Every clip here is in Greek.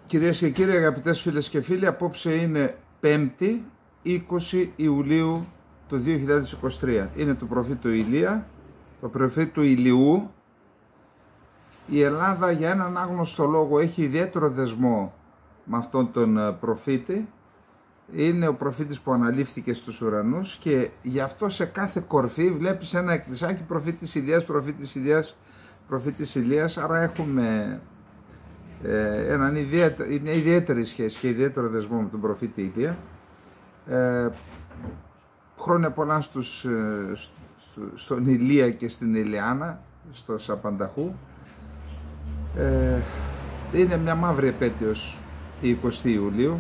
Κυρίες και κύριοι, αγαπητές φίλες και φίλοι, απόψε είναι 5η 20 Ιουλίου του 2023. Είναι το προφήτη του Ηλία, το προφήτη του Ηλιού. Η Ελλάδα για έναν άγνωστο λόγο έχει ιδιαίτερο δεσμό με αυτόν τον προφήτη. Είναι ο προφήτης που αναλήφθηκε στους ουρανούς και γι' αυτό σε κάθε κορφή βλέπεις ένα εκκλησάκι προφήτης Ηλίας, προφήτης Ηλίας, προφήτης Ηλίας. Άρα έχουμε μια ιδιαίτερη σχέση και ιδιαίτερο δεσμό με τον προφήτη Ηλία. Χρόνια πολλά στον Ηλία και στην Ηλιάνα, στο Σαπανταχού. Είναι μια μαύρη επέτειος η 20 Ιουλίου.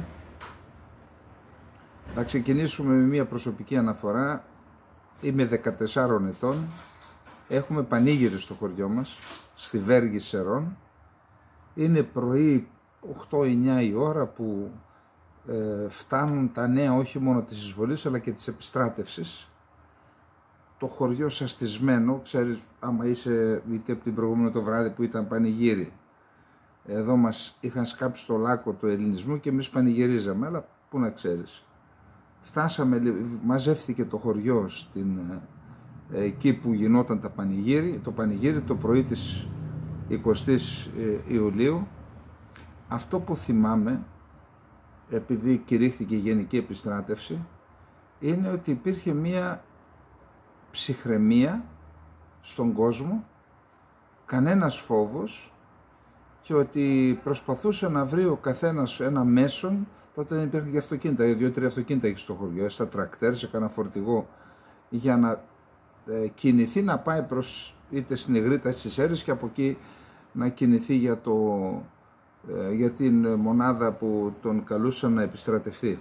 Θα ξεκινήσουμε με μια προσωπική αναφορά. Είμαι 14 ετών. Έχουμε πανήγυρι στο χωριό μας, στη Βέργη Σερών. Είναι πρωί 8-9 η ώρα που φτάνουν τα νέα όχι μόνο της εισβολής αλλά και της επιστράτευσης. Το χωριό σαστισμένο, ξέρεις, άμα είσαι είτε από την προηγούμενη το βράδυ που ήταν πανηγύρι. Εδώ μας είχαν σκάψει το λάκκο του ελληνισμού και εμείς πανηγυρίζαμε, αλλά πού να ξέρεις. Φτάσαμε, μαζεύτηκε το χωριό εκεί που γινόταν το πανηγύρι το πρωί της 20ης Ιουλίου. Αυτό που θυμάμαι, επειδή κηρύχθηκε η Γενική Επιστράτευση, είναι ότι υπήρχε μία ψυχραιμία στον κόσμο, κανένας φόβος, και ότι προσπαθούσε να βρει ο καθένας ένα μέσον. Τότε δεν υπήρχαν και αυτοκίνητα, 2-3 αυτοκίνητα έχει στο χωριό, στα τρακτέρ, σε κανένα φορτηγό, για να κινηθεί να πάει προς είτε στην Ιγρήτα στις Σέρρες και από εκεί να κινηθεί για την μονάδα που τον καλούσαν να επιστρατευτεί.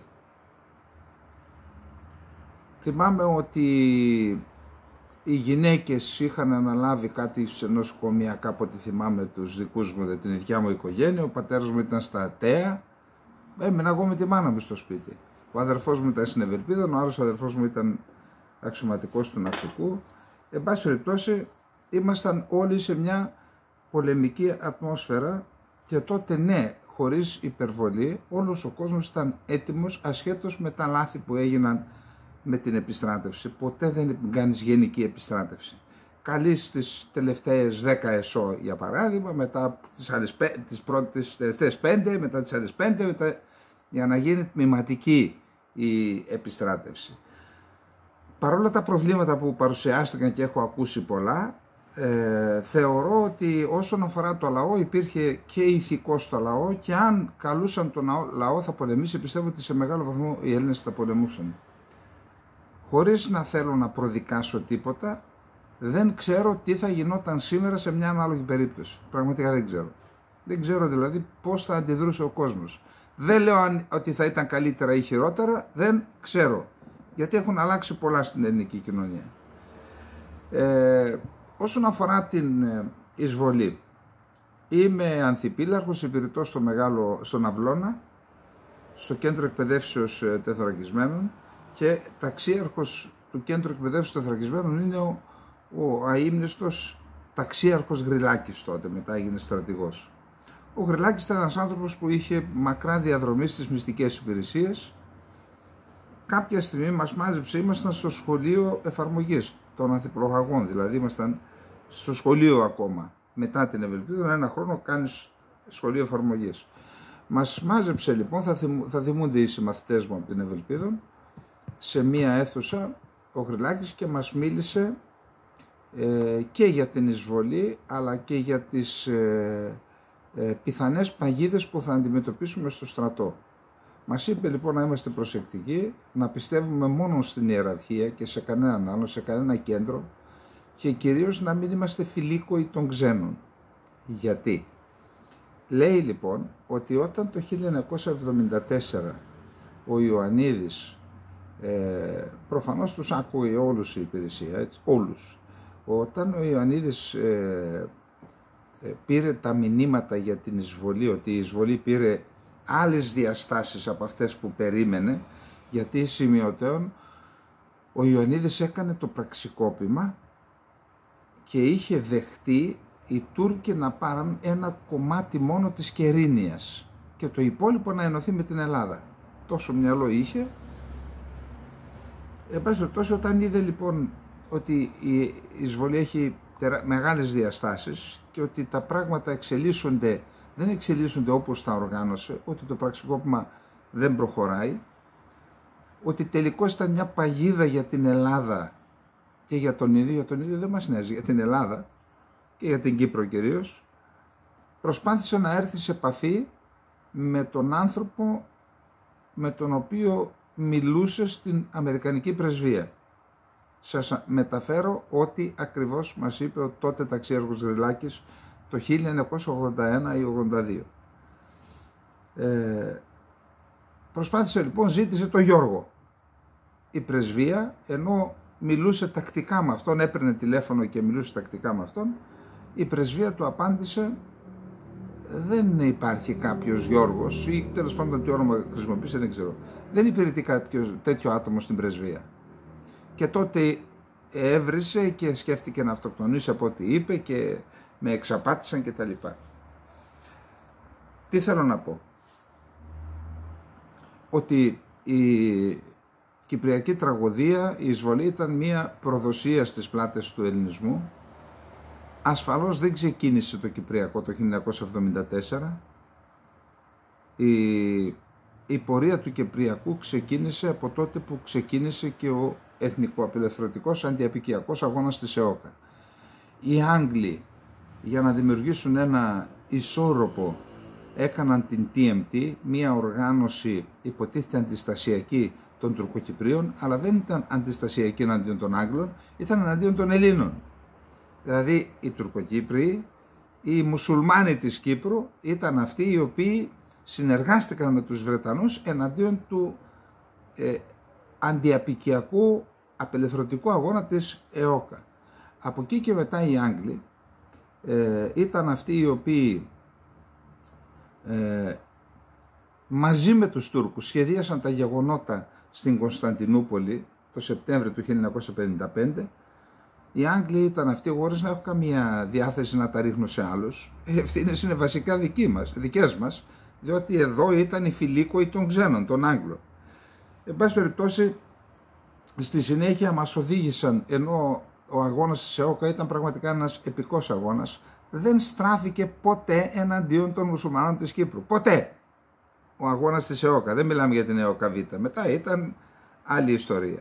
Θυμάμαι ότι οι γυναίκες είχαν αναλάβει κάτι σε νοσοκομεία, κάποτε θυμάμαι τους δικούς μου, την ίδια μου οικογένεια. Ο πατέρας μου ήταν στα ΑΤΕΑ, έμενα εγώ με τη μάνα μου στο σπίτι. Ο αδερφός μου ήταν στην Ευελπίδα, ο άλλος αδερφός μου ήταν αξιωματικός του ναυτικού. Εν πάση περιπτώσει, ήμασταν όλοι σε μια πολεμική ατμόσφαιρα και τότε, ναι, χωρίς υπερβολή, όλος ο κόσμος ήταν έτοιμος ασχέτως με τα λάθη που έγιναν με την επιστράτευση. Ποτέ δεν κάνεις γενική επιστράτευση. Καλείς τις τελευταίες 10 ΕΣΟ για παράδειγμα, μετά τις τελευταίες 5, μετά τις άλλες 5, για να γίνει τμηματική η επιστράτευση. Παρόλα τα προβλήματα που παρουσιάστηκαν και έχω ακούσει πολλά, θεωρώ ότι όσον αφορά το λαό υπήρχε και ηθικό στο λαό, και αν καλούσαν τον λαό θα πολεμήσει, πιστεύω ότι σε μεγάλο βαθμό οι Έλληνες θα πολεμούσαν. Χωρίς να θέλω να προδικάσω τίποτα, δεν ξέρω τι θα γινόταν σήμερα σε μια ανάλογη περίπτωση. Πραγματικά δεν ξέρω. Δεν ξέρω δηλαδή πώς θα αντιδρούσε ο κόσμος. Δεν λέω ότι θα ήταν καλύτερα ή χειρότερα, δεν ξέρω. Γιατί έχουν αλλάξει πολλά στην ελληνική κοινωνία. Όσον αφορά την εισβολή, είμαι ανθιπίλαρχος, υπηρετώ στον Αυλώνα, στο κέντρο εκπαιδεύσεως τεθωρακισμένων, και ταξίαρχος του κέντρου εκπαιδεύσεως τεθωρακισμένων είναι ο αείμνηστος ταξίαρχος Γρυλάκης, τότε μετά έγινε στρατηγός. Ο Γρυλάκης ήταν ένας άνθρωπος που είχε μακρά διαδρομή στις μυστικές υπηρεσίες. Κάποια στιγμή μας μάζεψε, ήμασταν στο σχολείο εφαρμογής των ανθιπλοαγωγών, δηλαδή ήμασταν στο σχολείο ακόμα. Μετά την Ευελπίδα, ένα χρόνο κάνεις σχολείο εφαρμογής. Μας μάζεψε λοιπόν, θα θυμούνται οι συμμαθητές μου από την Ευελπίδα, σε μία αίθουσα ο Γρυλάκης, και μας μίλησε και για την εισβολή αλλά και για τις πιθανές παγίδες που θα αντιμετωπίσουμε στο στρατό. Μας είπε λοιπόν να είμαστε προσεκτικοί, να πιστεύουμε μόνο στην ιεραρχία και σε κανέναν άλλο, σε κανένα κέντρο, και κυρίως να μην είμαστε φιλίκοοι των ξένων. Γιατί? Λέει λοιπόν ότι όταν το 1974 ο Ιωαννίδης, προφανώς τους άκουγε όλους η υπηρεσία, έτσι, όλους. Όταν ο Ιωαννίδης πήρε τα μηνύματα για την εισβολή, ότι η εισβολή πήρε άλλες διαστάσεις από αυτές που περίμενε, γιατί σημειωτέων ο Ιωαννίδης έκανε το πραξικόπημα και είχε δεχτεί οι Τούρκοι να πάρουν ένα κομμάτι μόνο της Κερίνιας. και το υπόλοιπο να ενωθεί με την Ελλάδα. Τόσο μυαλό είχε. Εν πάση περιπτώσει, όταν είδε λοιπόν ότι η εισβολή έχει μεγάλες διαστάσεις και ότι τα πράγματα δεν εξελίσσονται όπως τα οργάνωσε, ότι το πραξικόπημα δεν προχωράει, ότι τελικώς ήταν μια παγίδα για την Ελλάδα και για τον ίδιο δεν μας νοιάζει, για την Ελλάδα και για την Κύπρο κυρίως, προσπάθησε να έρθει σε επαφή με τον άνθρωπο με τον οποίο μιλούσε στην Αμερικανική πρεσβεία. Σας μεταφέρω ό,τι ακριβώς μας είπε ο τότε ταξίαρχος Γρυλάκης το 1981 ή 82. Προσπάθησε λοιπόν, ζήτησε το Γιώργο. Η πρεσβεία, ενώ μιλούσε τακτικά με αυτόν, έπαιρνε τηλέφωνο και μιλούσε τακτικά με αυτόν, η πρεσβεία του απάντησε: δεν υπάρχει κάποιος Γιώργος, ή τέλος πάντων τι όνομα χρησιμοποίησε δεν ξέρω. Δεν υπηρετεί κάποιο τέτοιο άτομο στην πρεσβεία. Και τότε έβρισε και σκέφτηκε να αυτοκτονήσει από ό,τι είπε και με εξαπάτησαν και τα λοιπά. Τι θέλω να πω? Ότι η Κυπριακή τραγωδία, η εισβολή ήταν μια προδοσία στις πλάτες του ελληνισμού. Ασφαλώς δεν ξεκίνησε το Κυπριακό το 1974. Η πορεία του Κυπριακού ξεκίνησε από τότε που ξεκίνησε και ο εθνικοαπελευθερωτικός αντιαπικιακός αγώνας της ΕΟΚΑ. Οι Άγγλοι, για να δημιουργήσουν ένα ισόρροπο, έκαναν την TMT, μια οργάνωση υποτίθεται αντιστασιακή των Τουρκοκυπρίων, αλλά δεν ήταν αντιστασιακή εναντίον των Άγγλων, ήταν εναντίον των Ελλήνων. Δηλαδή οι Τουρκοκύπριοι, οι μουσουλμάνοι της Κύπρου ήταν αυτοί οι οποίοι συνεργάστηκαν με τους Βρετανούς εναντίον του αντιαπικιακού απελευθερωτικού αγώνα της ΕΟΚΑ. Από εκεί και μετά οι Άγγλοι ήταν αυτοί οι οποίοι μαζί με τους Τούρκους σχεδίασαν τα γεγονότα στην Κωνσταντινούπολη το Σεπτέμβριο του 1955. Οι Άγγλοι ήταν αυτοί, χωρίς να έχω καμία διάθεση να τα ρίχνω σε άλλους. Οι ευθύνες είναι βασικά δικές μας, διότι εδώ ήταν οι φιλίκοοι των ξένων, των Άγγλων. Εν πάση περιπτώσει, στη συνέχεια μας οδήγησαν, ενώ ο αγώνας της ΕΟΚΑ ήταν πραγματικά ένας επικός αγώνας, δεν στράφηκε ποτέ εναντίον των μουσουλμανών της Κύπρου. Ποτέ! Ο αγώνας της ΕΟΚΑ, δεν μιλάμε για την ΕΟΚΑ Β. Μετά ήταν άλλη ιστορία.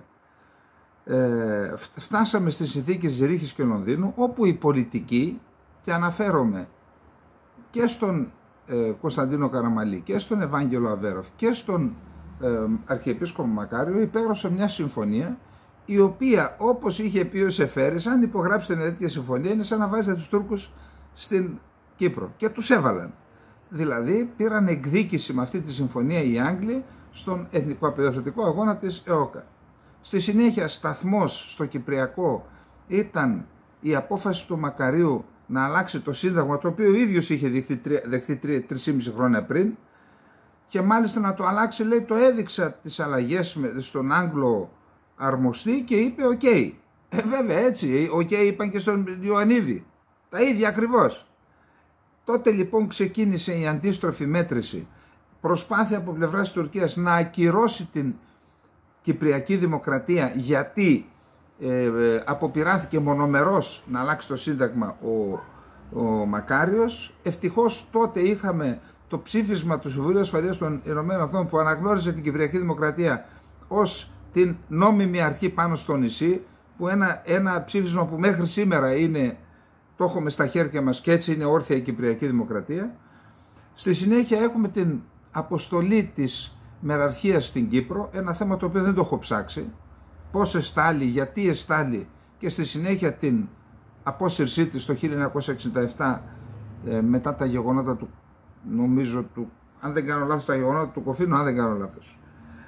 Φτάσαμε στις συνθήκες Ζηρίχης και Λονδίνου, όπου οι πολιτικοί, και αναφέρομαι και στον Κωνσταντίνο Καραμαλή και στον Ευάγγελο Αβέροφ και στον Αρχιεπίσκοπο Μακάριο, υπέγραψαν μια συμφωνία η οποία, όπως είχε πει ο Σεφέρης, αν υπογράψετε μια τέτοια συμφωνία είναι σαν να βάζετε τους Τούρκους στην Κύπρο, και τους έβαλαν. Δηλαδή πήραν εκδίκηση με αυτή τη συμφωνία οι Άγγλοι στον εθνικοαπελευθερωτικό αγώνα της ΕΟΚΑ. Στη συνέχεια σταθμός στο Κυπριακό ήταν η απόφαση του Μακαρίου να αλλάξει το Σύνταγμα, το οποίο ο ίδιος είχε δεχθεί 3,5 χρόνια πριν, και μάλιστα να το αλλάξει, λέει, το έδειξα τις αλλαγές στον Άγγλο αρμοστή και είπε «ΟΚ». Βέβαια έτσι, «ΟΚ» είπαν και στον Ιωαννίδη, τα ίδια ακριβώς. Τότε λοιπόν ξεκίνησε η αντίστροφη μέτρηση, προσπάθεια από πλευράς της Τουρκίας να ακυρώσει την Κυπριακή Δημοκρατία, γιατί αποπειράθηκε μονομερός να αλλάξει το Σύνταγμα ο Μακάριος. Ευτυχώς τότε είχαμε το ψήφισμα του Συμβουλίου Ασφαλείας των Ηνωμένων Εθνών που αναγνώριζε την Κυπριακή Δημοκρατία ως την νόμιμη αρχή πάνω στο νησί, που ένα ψήφισμα που μέχρι σήμερα το έχουμε στα χέρια μας και έτσι είναι όρθια η Κυπριακή Δημοκρατία. Στη συνέχεια έχουμε την αποστολή της μεραρχίας στην Κύπρο, ένα θέμα το οποίο δεν το έχω ψάξει, πώς εστάλει, γιατί εστάλει, και στη συνέχεια την απόσυρσή της το 1967 μετά τα γεγονότα του, νομίζω, αν δεν κάνω λάθος, τα γεγονότα του Κοφίνου, αν δεν κάνω λάθος,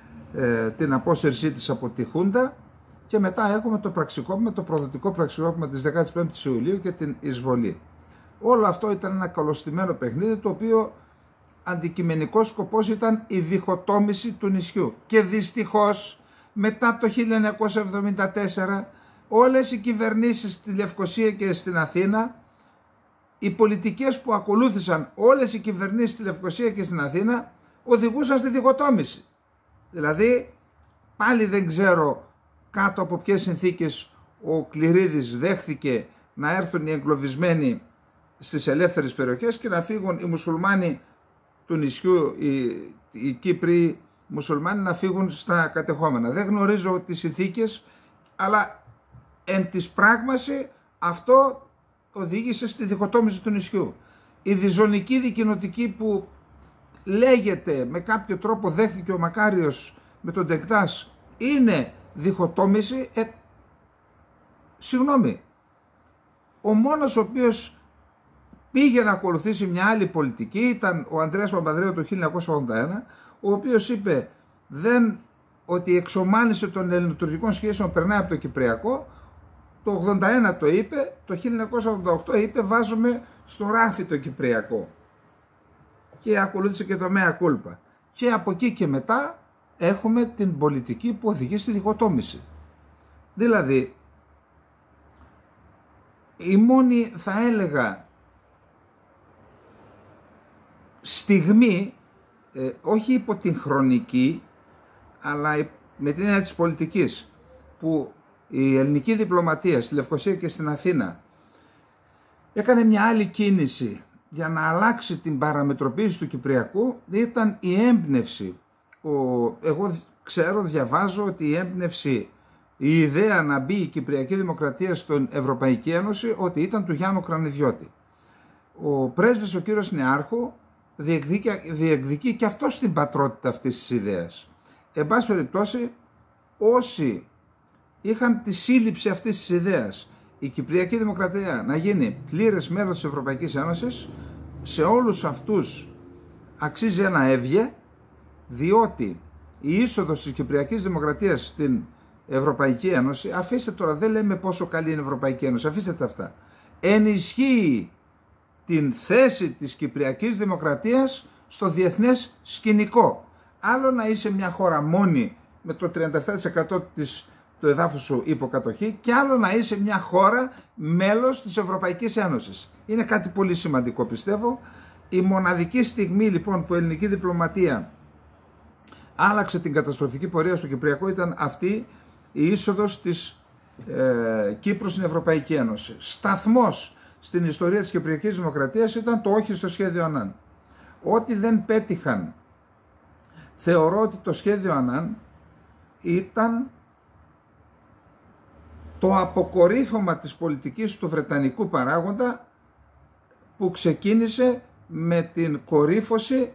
την απόσυρσή της από τη Χούντα, και μετά έχουμε το πραξικόπημα, το προδοτικό πραξικόπημα της 15ης Ιουλίου και την εισβολή. Όλο αυτό ήταν ένα καλωστημένο παιχνίδι, το οποίο αντικειμενικός σκοπός ήταν η διχοτόμηση του νησιού. Και δυστυχώς μετά το 1974 όλες οι κυβερνήσεις στη Λευκοσία και στην Αθήνα οι πολιτικές που ακολούθησαν όλες οι κυβερνήσεις στη Λευκοσία και στην Αθήνα οδηγούσαν στη διχοτόμηση. Δηλαδή, πάλι δεν ξέρω κάτω από ποιες συνθήκες ο Κληρίδης δέχθηκε να έρθουν οι εγκλωβισμένοι στις ελεύθερες περιοχές και να φύγουν οι μουσουλμάνοι του νησιού, οι Κύπροι μουσουλμάνοι να φύγουν στα κατεχόμενα. Δεν γνωρίζω τις συνθήκες, αλλά εν της πράγμαση αυτό οδήγησε στη διχοτόμηση του νησιού. Η διζωνική δικοινοτική που λέγεται με κάποιο τρόπο δέχθηκε ο Μακάριος με τον Τεκτάς είναι διχοτόμηση. Συγγνώμη, ο μόνος ο οποίος πήγε να ακολουθήσει μια άλλη πολιτική ήταν ο Ανδρέας Παπανδρέου το 1981, ο οποίος είπε ότι η εξομάλυνση των ελληνοτουρκικών σχέσεων περνάει από το Κυπριακό. Το 1981 το είπε, το 1988 είπε βάζουμε στο ράφι το Κυπριακό και ακολούθησε και το μέα κούλπα. Και από εκεί και μετά έχουμε την πολιτική που οδηγεί στη διχοτόμηση. Δηλαδή, η μόνη, θα έλεγα, στιγμή, όχι υπό την χρονική, αλλά με την έννοια της πολιτικής, που η ελληνική διπλωματία στη Λευκοσία και στην Αθήνα έκανε μια άλλη κίνηση για να αλλάξει την παραμετροποίηση του Κυπριακού, ήταν η έμπνευση. Εγώ διαβάζω ότι η έμπνευση, η ιδέα να μπει η Κυπριακή Δημοκρατία στην Ευρωπαϊκή Ένωση, ότι ήταν του Γιάννου Κρανιδιώτη. Ο πρέσβης ο κύριος Νεάρχου διεκδικεί και αυτό την πατρότητα αυτής της ιδέας. Εν πάση περιπτώσει, όσοι είχαν τη σύλληψη αυτής της ιδέας, η Κυπριακή Δημοκρατία να γίνει πλήρες μέλος της Ευρωπαϊκής Ένωσης, σε όλους αυτούς αξίζει ένα έβγε, διότι η είσοδος της Κυπριακής Δημοκρατίας στην Ευρωπαϊκή Ένωση, αφήστε τώρα, δεν λέμε πόσο καλή είναι η Ευρωπαϊκή Ένωση, αφήστε τα αυτά, ενισχύει την θέση της Κυπριακής Δημοκρατίας στο διεθνές σκηνικό. Άλλο να είσαι μια χώρα μόνη με το 37% του εδάφους σου υποκατοχή και άλλο να είσαι μια χώρα μέλος της Ευρωπαϊκής Ένωσης. Είναι κάτι πολύ σημαντικό, πιστεύω. Η μοναδική στιγμή λοιπόν που η ελληνική διπλωματία άλλαξε την καταστροφική πορεία στο Κυπριακό ήταν αυτή η είσοδος της Κύπρου στην Ευρωπαϊκή Ένωση. Σταθμός στην ιστορία της Κυπριακής Δημοκρατίας ήταν το όχι στο σχέδιο Ανάν. Ό,τι δεν πέτυχαν, θεωρώ ότι το σχέδιο Ανάν ήταν το αποκορύφωμα της πολιτικής του βρετανικού παράγοντα που ξεκίνησε με την κορύφωση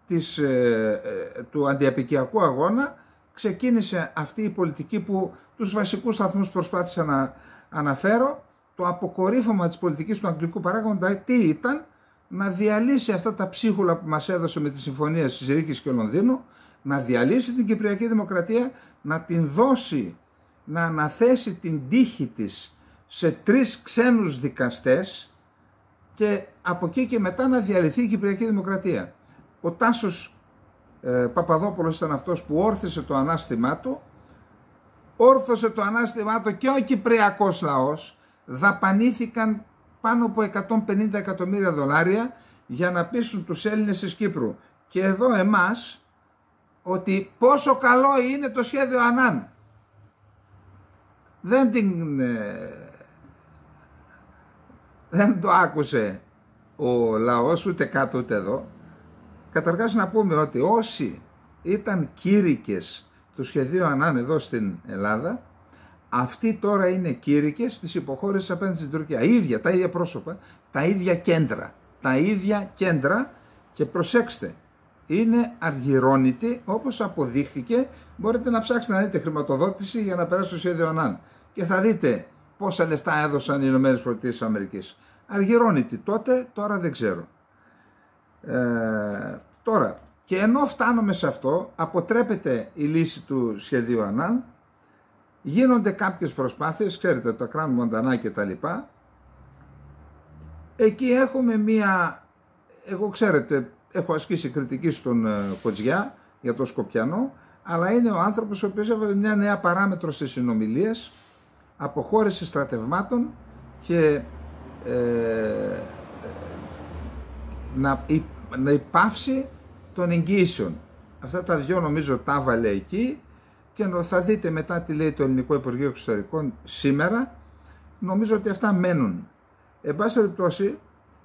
του αντιαπικιακού αγώνα. Ξεκίνησε αυτή η πολιτική που τους βασικούς σταθμούς προσπάθησα να αναφέρω. Το αποκορύφωμα της πολιτικής του αγγλικού παράγοντα τι ήταν? Να διαλύσει αυτά τα ψίχουλα που μας έδωσε με τη συμφωνία της Ζηρίχης και Λονδίνου, να διαλύσει την Κυπριακή Δημοκρατία, να την δώσει, να αναθέσει την τύχη της σε 3 ξένους δικαστές και από εκεί και μετά να διαλυθεί η Κυπριακή Δημοκρατία. Ο Τάσος Παπαδόπουλος ήταν αυτός που όρθισε το ανάστημά του, όρθωσε το ανάστημά του και ο Κυπριακός λαός. Δαπανήθηκαν πάνω από 150 εκατομμύρια δολάρια για να πείσουν τους Έλληνες της Κύπρου και εδώ εμάς ότι πόσο καλό είναι το σχέδιο Ανάν. Δεν το άκουσε ο λαός ούτε κάτω ούτε εδώ. Καταρχάς να πούμε ότι όσοι ήταν κήρυκες του σχεδίου Ανάν εδώ στην Ελλάδα, αυτοί τώρα είναι κήρυκες της υποχώρησης απέναντι στην Τουρκία. Τα ίδια πρόσωπα, τα ίδια κέντρα. Τα ίδια κέντρα και προσέξτε, είναι αργυρώνητοι όπως αποδείχθηκε. Μπορείτε να ψάξετε να δείτε χρηματοδότηση για να περάσει το σχέδιο Ανάν και θα δείτε πόσα λεφτά έδωσαν οι ΗΠΑ. Αργυρώνητοι τότε, τώρα δεν ξέρω. Τώρα, και ενώ φτάνουμε σε αυτό, αποτρέπεται η λύση του σχεδίου Ανάν, γίνονται κάποιες προσπάθειες, ξέρετε, το Κράν Μοντανά και τα λοιπά. Εκεί έχουμε εγώ ξέρετε, έχω ασκήσει κριτική στον Κοτζιά για το Σκοπιανό, αλλά είναι ο άνθρωπος ο οποίος έβαλε μια νέα παράμετρο στις συνομιλίες, αποχώρηση στρατευμάτων και να υπάυσει των εγγύσεων. Αυτά τα δυο νομίζω τα έβαλε εκεί και θα δείτε μετά τι λέει το Ελληνικό Υπουργείο Εξωτερικών σήμερα. Νομίζω ότι αυτά μένουν. Εν πάση περιπτώσει,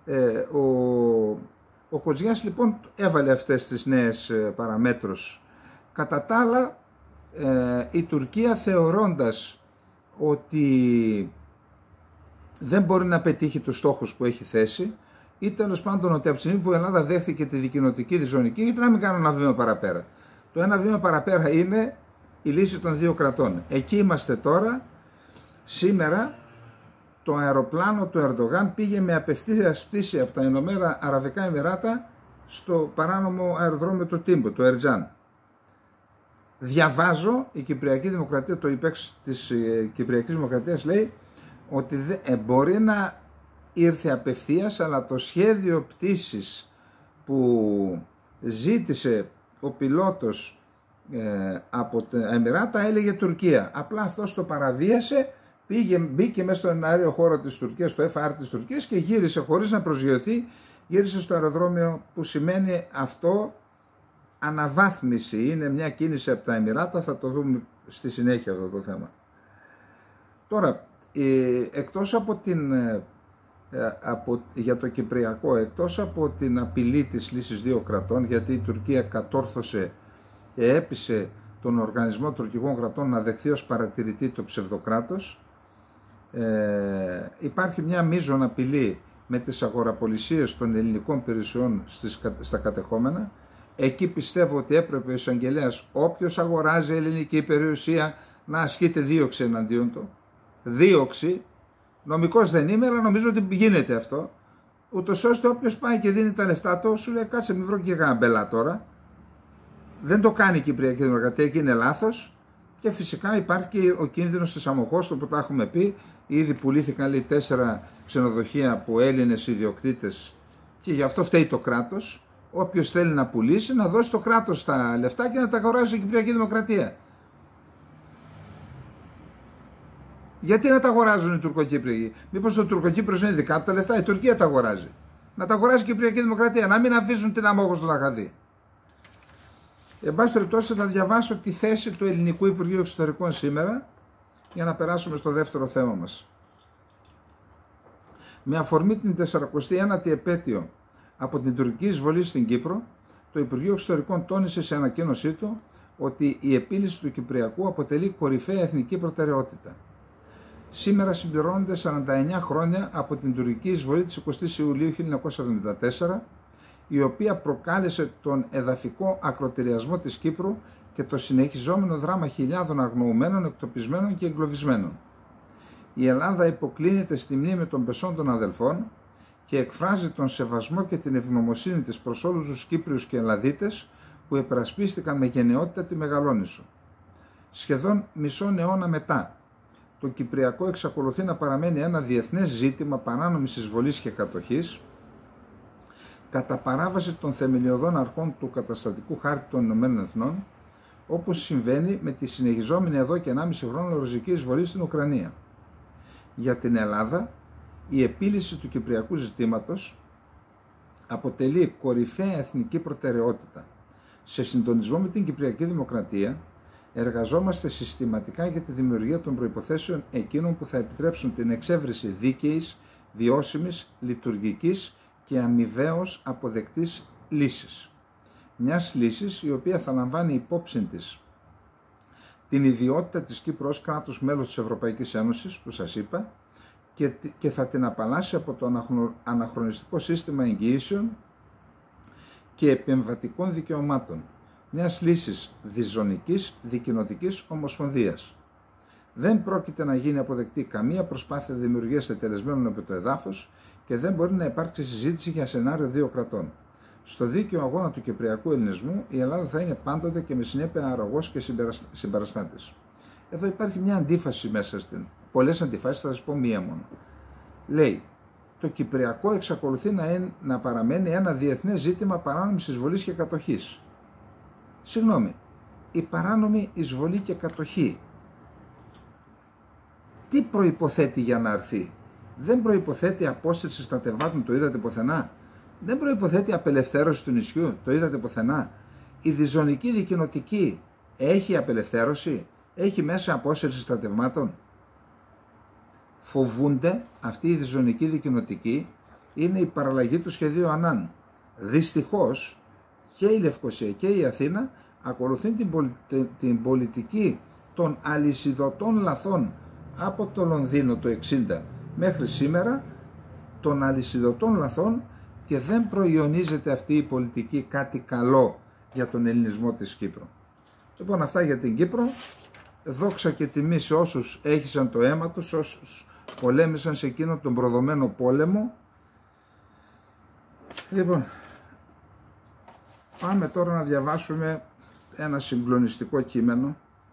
ο Κοτζιάς λοιπόν έβαλε αυτές τις νέες παραμέτρους. Κατά τα άλλα, η Τουρκία, θεωρώντας ότι δεν μπορεί να πετύχει τους στόχους που έχει θέσει, ή τέλος πάντων ότι από τη στιγμή που η Ελλάδα δέχθηκε τη δικοινοτική διζωνική, γιατί να μην κάνω ένα βήμα παραπέρα. Το ένα βήμα παραπέρα είναι η λύση των δύο κρατών. Εκεί είμαστε τώρα. Σήμερα το αεροπλάνο του Ερντογάν πήγε με απευθείας πτήση από τα Ηνωμένα Αραβικά Εμιράτα στο παράνομο αεροδρόμιο του Τίμπου, του Ερτζάν. Διαβάζω, η Κυπριακή Δημοκρατία, το υπέξ της Κυπριακής Δημοκρατίας λέει ότι μπορεί να ήρθε απευθείας, αλλά το σχέδιο πτήσης που ζήτησε ο πιλότος από τα Εμιράτα έλεγε Τουρκία. Απλά αυτός το παραβίασε, μπήκε μέσα στον αέριο χώρο της Τουρκίας, στο FR της Τουρκίας και γύρισε χωρίς να προσγειωθεί, γύρισε στο αεροδρόμιο, που σημαίνει αυτό αναβάθμιση, είναι μια κίνηση από τα Εμιράτα, θα το δούμε στη συνέχεια αυτό το θέμα. Τώρα, εκτός από για το Κυπριακό, εκτός από την απειλή της λύσης δύο κρατών, γιατί η Τουρκία κατόρθωσε και έπεισε τον Οργανισμό Τουρκικών Κρατών να δεχθεί ως παρατηρητή το ψευδοκράτος, υπάρχει μια μείζων απειλή με τις αγοραπολισίες των ελληνικών υπηρεσιών στα κατεχόμενα. Εκεί πιστεύω ότι έπρεπε ο εισαγγελέας, όποιος αγοράζει ελληνική περιουσία, να ασκείται δίωξη εναντίον του. Δίωξη, νομικός δεν είμαι, αλλά νομίζω ότι γίνεται αυτό, ούτως ώστε όποιος πάει και δίνει τα λεφτά του, σου λέει κάτσε μην βρω και κανένα μπελά τώρα. Δεν το κάνει η Κυπριακή Δημοκρατία και είναι λάθος. Και φυσικά υπάρχει και ο κίνδυνος της Αμοχώστου που τα έχουμε πει. Ήδη πουλήθηκαν λέει 4 ξενοδοχεία από Έλληνες ιδιοκτήτες και γι' αυτό φταίει το κράτος. Όποιος θέλει να πουλήσει, να δώσει το κράτος τα λεφτά και να τα αγοράσει η Κυπριακή Δημοκρατία. Γιατί να τα αγοράζουν οι Τουρκοκύπριοι? Μήπως το Τουρκοκύπριος είναι δικά του τα λεφτά? Η Τουρκία τα αγοράζει. Να τα αγοράσει η Κυπριακή Δημοκρατία, να μην αφήσουν την Αμόχωστο να χαθεί. Εν πάση περιπτώσει, θα διαβάσω τη θέση του Ελληνικού Υπουργείου Εξωτερικών σήμερα για να περάσουμε στο δεύτερο θέμα μας. Με αφορμή την 49η επέτειο από την τουρκική εισβολή στην Κύπρο, το Υπουργείο Εξωτερικών τόνισε σε ανακοίνωσή του ότι η επίλυση του Κυπριακού αποτελεί κορυφαία εθνική προτεραιότητα. Σήμερα συμπληρώνονται 49 χρόνια από την τουρκική εισβολή της 20 Ιουλίου 1974, η οποία προκάλεσε τον εδαφικό ακροτηριασμό της Κύπρου και το συνεχιζόμενο δράμα χιλιάδων αγνοουμένων, εκτοπισμένων και εγκλωβισμένων. Η Ελλάδα υποκλίνεται στη μνήμη των πεσόντων αδελφών και εκφράζει τον σεβασμό και την ευγνωμοσύνη της προς όλους τους Κύπριους και Ελλαδίτες που επρασπίστηκαν με γενναιότητα τη Μεγαλόνισσο. Σχεδόν μισό αιώνα μετά, το Κυπριακό εξακολουθεί να παραμένει ένα διεθνές ζήτημα παράνομης εισβολής και κατοχής, κατά παράβαση των θεμελιωδών αρχών του καταστατικού χάρτη των Ηνωμένων Εθνών, όπως συμβαίνει με τη συνεχιζόμενη εδώ και 1,5 χρόνο ρωσική εισβολή στην Ουκρανία. Για την Ελλάδα, η επίλυση του κυπριακού ζητήματος αποτελεί κορυφαία εθνική προτεραιότητα. Σε συντονισμό με την Κυπριακή Δημοκρατία, εργαζόμαστε συστηματικά για τη δημιουργία των προϋποθέσεων εκείνων που θα επιτρέψουν την εξέβρεση δίκαιης, βιώσιμης, λειτουργικής και αμοιβαίως αποδεκτής λύσης. Μιας λύσης η οποία θα λαμβάνει υπόψη της την ιδιότητα της Κύπρου ως κράτους μέλος της Ευρωπαϊκής Ένωσης, που σας είπα, και θα την απαλλάσσει από το αναχρονιστικό σύστημα εγγυήσεων και επεμβατικών δικαιωμάτων, μιας λύσης διζωνικής δικοινοτικής ομοσπονδίας. Δεν πρόκειται να γίνει αποδεκτή καμία προσπάθεια δημιουργίας εταιρεσμένων από το εδάφος και δεν μπορεί να υπάρξει συζήτηση για σενάριο δύο κρατών. Στο δίκαιο αγώνα του κυπριακού ελληνισμού, η Ελλάδα θα είναι πάντοτε και με συνέπεια αρρωγός και συμπαραστάτης. Εδώ υπάρχει μια αντίφαση μέσα στην. Πολλές αντιφάσεις, θα σας πω μία μόνο. Λέει, το Κυπριακό εξακολουθεί να παραμένει ένα διεθνές ζήτημα παράνομης εισβολής και κατοχής. Συγγνώμη, η παράνομη εισβολή και κατοχή τι προϋποθέτει για να αρθεί? Δεν προϋποθέτει απόσταση στρατευμάτων, το είδατε πουθενά? δεν προϋποθέτει απελευθέρωση του νησιού, το είδατε πουθενά? Η διζωνική δικοινοτική έχει απελευθέρωση, έχει μέσα απόσυρση στρατευμάτων? Φοβούνται, αυτή η διζωνική δικοινοτική είναι η παραλλαγή του σχεδίου Ανάν. Δυστυχώς και η Λευκοσία και η Αθήνα ακολουθούν την πολιτική των αλυσιδωτών λαθών από το Λονδίνο το 60 μέχρι σήμερα, των αλυσιδωτών λαθών, και δεν προϊονίζεται αυτή η πολιτική κάτι καλό για τον ελληνισμό της Κύπρου. Λοιπόν, αυτά για την Κύπρο. Δόξα και τιμή σε όσους έχισαν το αίμα τους, όσους πολέμησαν σε εκείνο τον προδομένο πόλεμο. Λοιπόν, πάμε τώρα να διαβάσουμε ένα συγκλονιστικό κείμενο.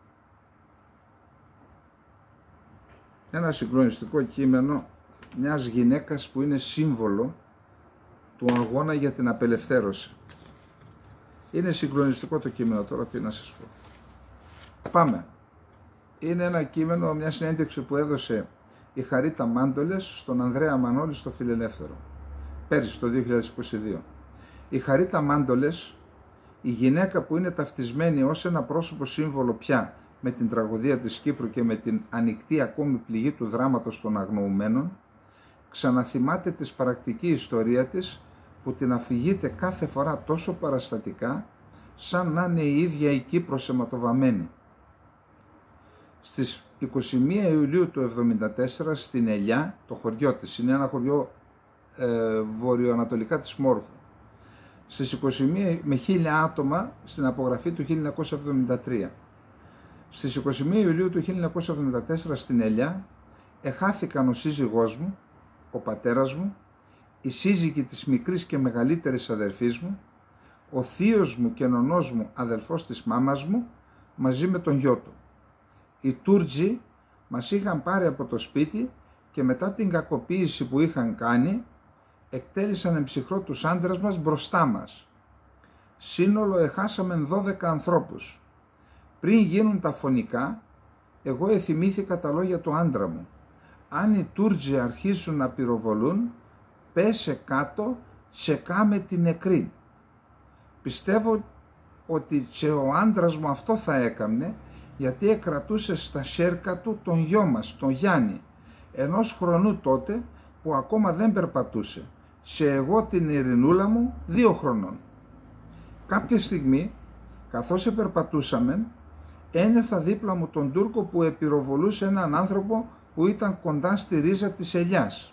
Ένα συγκλονιστικό κείμενο μιας γυναίκας που είναι σύμβολο του αγώνα για την απελευθέρωση. Είναι συγκλονιστικό το κείμενο, τώρα τι να σας πω. Πάμε. Είναι ένα κείμενο, μια συνέντευξη που έδωσε η Χαρίτα Μάντολες στον Ανδρέα Μανώλη στο Φιλελεύθερο, πέρυσι το 2022. Η Χαρίτα Μάντολες, η γυναίκα που είναι ταυτισμένη ως ένα πρόσωπο σύμβολο πια με την τραγωδία της Κύπρου και με την ανοιχτή ακόμη πληγή του δράματος των αγνοουμένων, ξαναθυμάται τη σπαρακτική ιστορία της που την αφηγείται κάθε φορά τόσο παραστατικά σαν να είναι η ίδια η Κύπρος αιματοβαμμένη. Στις 21 Ιουλίου του 1974 στην Ελιά, το χωριό της, είναι ένα χωριό βορειοανατολικά της Μόρφου, στις 21 με 1000 άτομα στην απογραφή του 1973. Στις 21 Ιουλίου του 1974 στην Ελιά εχάθηκαν ο σύζυγός μου, ο πατέρας μου, οι σύζυγοι της μικρής και μεγαλύτερης αδερφής μου, ο θείος μου και νονός μου αδελφός της μάμας μου, μαζί με τον γιο του. Οι Τούρτζοι μας είχαν πάρει από το σπίτι και μετά την κακοποίηση που είχαν κάνει, εκτέλεσαν εμψυχρό τους άντρες μας μπροστά μας. Σύνολο εχάσαμε 12 ανθρώπους. Πριν γίνουν τα φωνικά, εγώ εθυμήθηκα τα λόγια του άντρα μου. Αν οι Τούρτζοι αρχίσουν να πυροβολούν, πέσε κάτω, τσεκάμε την νεκρή. Πιστεύω ότι και ο άντρας μου αυτό θα έκαμνε, γιατί εκρατούσε στα σέρκα του τον γιο μας, τον Γιάννη, 1 χρονού τότε που ακόμα δεν περπατούσε, και εγώ την Ειρηνούλα μου 2 χρονών. Κάποια στιγμή, καθώς επερπατούσαμε, ένιωθα δίπλα μου τον Τούρκο που επιροβολούσε έναν άνθρωπο που ήταν κοντά στη ρίζα της ελιάς.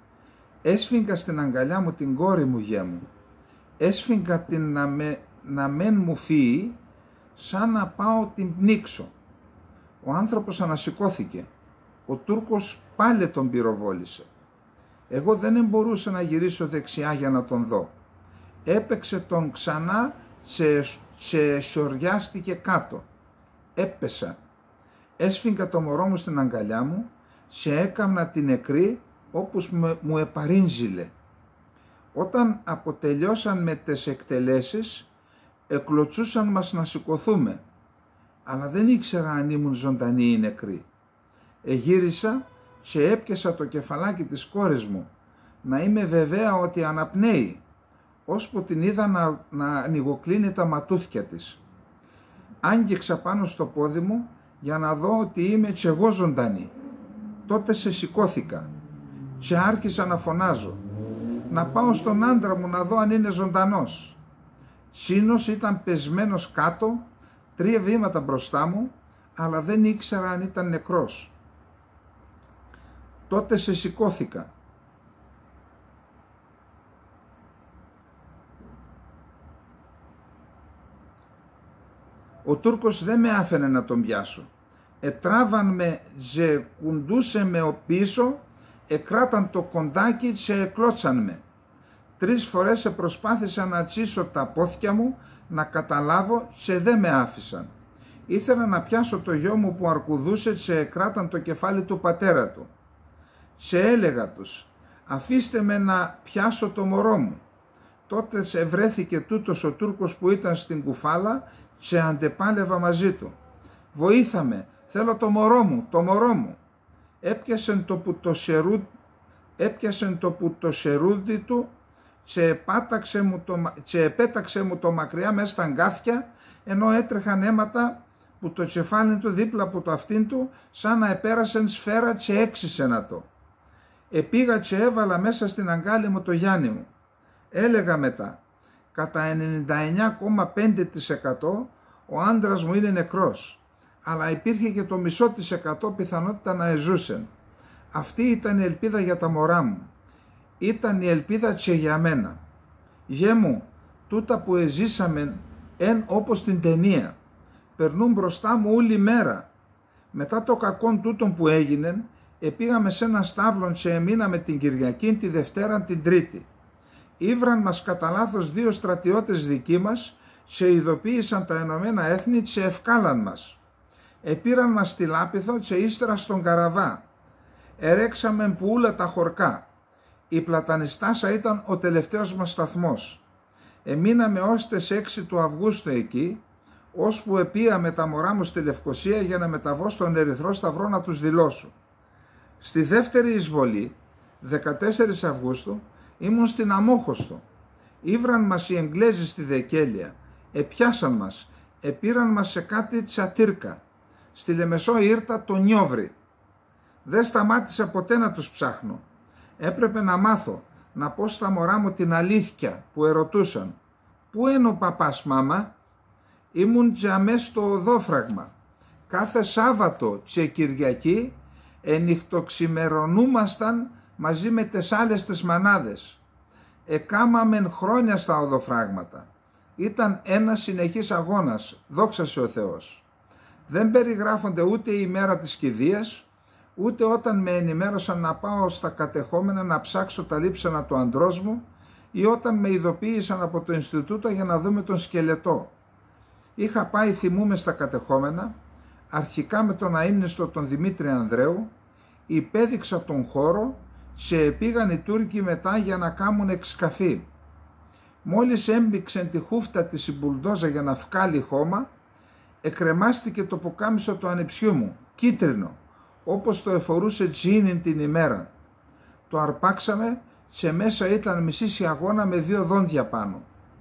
Έσφιγγα στην αγκαλιά μου την κόρη μου, γέ μου. Έσφιγγα την να μεν μου φύγει, σαν να πάω την πνίξω. Ο άνθρωπος ανασηκώθηκε. Ο Τούρκος πάλι τον πυροβόλησε. Εγώ δεν μπορούσα να γυρίσω δεξιά για να τον δω. Έπαιξε τον ξανά και σοριάστηκε κάτω. Έπεσα. Έσφιγγα το μωρό μου στην αγκαλιά μου και έκαμνα την νεκρή όπως μου επαρίνζηλε. Όταν αποτελειώσαν με τις εκτελέσεις, εκλωτσούσαν μας να σηκωθούμε, αλλά δεν ήξερα αν ήμουν ζωντανή ή νεκρή. Εγύρισα και έπιασα το κεφαλάκι της κόρης μου, να είμαι βεβαία ότι αναπνέει, ώσπου την είδα να ανοιγοκλίνει τα ματούθια της. Άγγιξα πάνω στο πόδι μου για να δω ότι είμαι κι εγώ ζωντανή. Τότε σε σηκώθηκα και άρχισα να φωνάζω, να πάω στον άντρα μου να δω αν είναι ζωντανός. Σύνος ήταν πεσμένος κάτω, 3 βήματα μπροστά μου, αλλά δεν ήξερα αν ήταν νεκρός. Τότε σε σηκώθηκα. Ο Τούρκος δεν με άφηνε να τον πιάσω. Ετράβαν με, και κουντούσε με ο πίσω, εκράταν το κοντάκι και εκλώτσαν με. 3 φορές προσπάθησα να τσίσω τα πόθια μου, να καταλάβω και δεν με άφησαν. Ήθελα να πιάσω το γιο μου που αρκουδούσε και εκράταν το κεφάλι του πατέρα του. Και έλεγα τους, αφήστε με να πιάσω το μωρό μου. Τότε σε βρέθηκε τούτος ο Τούρκος που ήταν στην κουφάλα και αντεπάλευα μαζί του. Βοήθαμε, θέλω το μωρό μου, το μωρό μου. Έπιασεν το που το σερούδι του και επέταξε μου το μακριά μέσα στα αγκάθια, ενώ έτρεχαν αίματα που το κεφάλι του δίπλα από το αυτήν του, σαν να επέρασεν σφαίρα και έξισενα το. Επήγα και έβαλα μέσα στην αγκάλη μου το Γιάννη μου. Έλεγα μετά, κατά 99,5% ο άντρας μου είναι νεκρός, αλλά υπήρχε και το μισό της εκατό πιθανότητα να εζούσεν. Αυτή ήταν η ελπίδα για τα μωρά μου. Ήταν η ελπίδα και για μένα. Γε μου, τούτα που εζήσαμε εν όπως την ταινία, περνούν μπροστά μου όλη μέρα. Μετά το κακόν τούτον που έγινεν, επήγαμε σε ένα στάβλον και εμείναμε την Κυριακή, τη Δευτέρα, την Τρίτη. Ήβραν μας κατά λάθος 2 στρατιώτες δικοί μας και ειδοποίησαν τα Ηνωμένα Έθνη και ευκάλαν μας. Επήραν μας στη Λάπιθο και ύστερα στον Καραβά. Ερέξαμε που ούλα τα χορκά. Η Πλατανιστάσα ήταν ο τελευταίος μας σταθμός. Εμείναμε ως τις 6 του Αυγούστου εκεί, ώσπου επήγαμε τα μωρά μου στη Λευκοσία για να μεταβώ στον Ερυθρό Σταυρό να τους δηλώσω. Στη δεύτερη εισβολή, 14 Αυγούστου, ήμουν στην Αμόχωστο. Ήβραν μας οι Εγγλέζοι στη Δεκέλεια, επιάσαν μας, επήραν μας σε κάτι τσατήρκα. Στη Λεμεσό ήρθα το Νιόβρι. Δεν σταμάτησα ποτέ να τους ψάχνω. Έπρεπε να μάθω, να πω στα μωρά μου την αλήθεια που ερωτούσαν. Πού είναι ο παπάς, μάμα? Ήμουν τζαμέ στο οδόφραγμα. Κάθε Σάββατο και Κυριακή ενυχτοξημερωνούμασταν μαζί με τις άλλες τις μανάδες. Εκάμαμεν χρόνια στα οδοφράγματα. Ήταν ένας συνεχής αγώνας, δόξα σε ο Θεός. Δεν περιγράφονται ούτε η ημέρα της κηδείας, ούτε όταν με ενημέρωσαν να πάω στα κατεχόμενα να ψάξω τα λείψανα του αντρός μου ή όταν με ειδοποίησαν από το Ινστιτούτο για να δούμε τον σκελετό. Είχα πάει, θυμούμε, στα κατεχόμενα, αρχικά με τον αείμνηστο τον Δημήτρη Ανδρέου, υπέδειξα τον χώρο και πήγαν οι Τούρκοι μετά για να κάμουν εξκαφή. Μόλις έμπηξεν τη χούφτα της η μπουλντόζα για να βγάλει χώμα, εκρεμάστηκε το ποκάμισο του ανιψιού μου, κίτρινο, όπως το εφορούσε τζίνιν την ημέρα. Το αρπάξαμε και μέσα ήταν μισή αγώνα με 2 δόντια πάνω.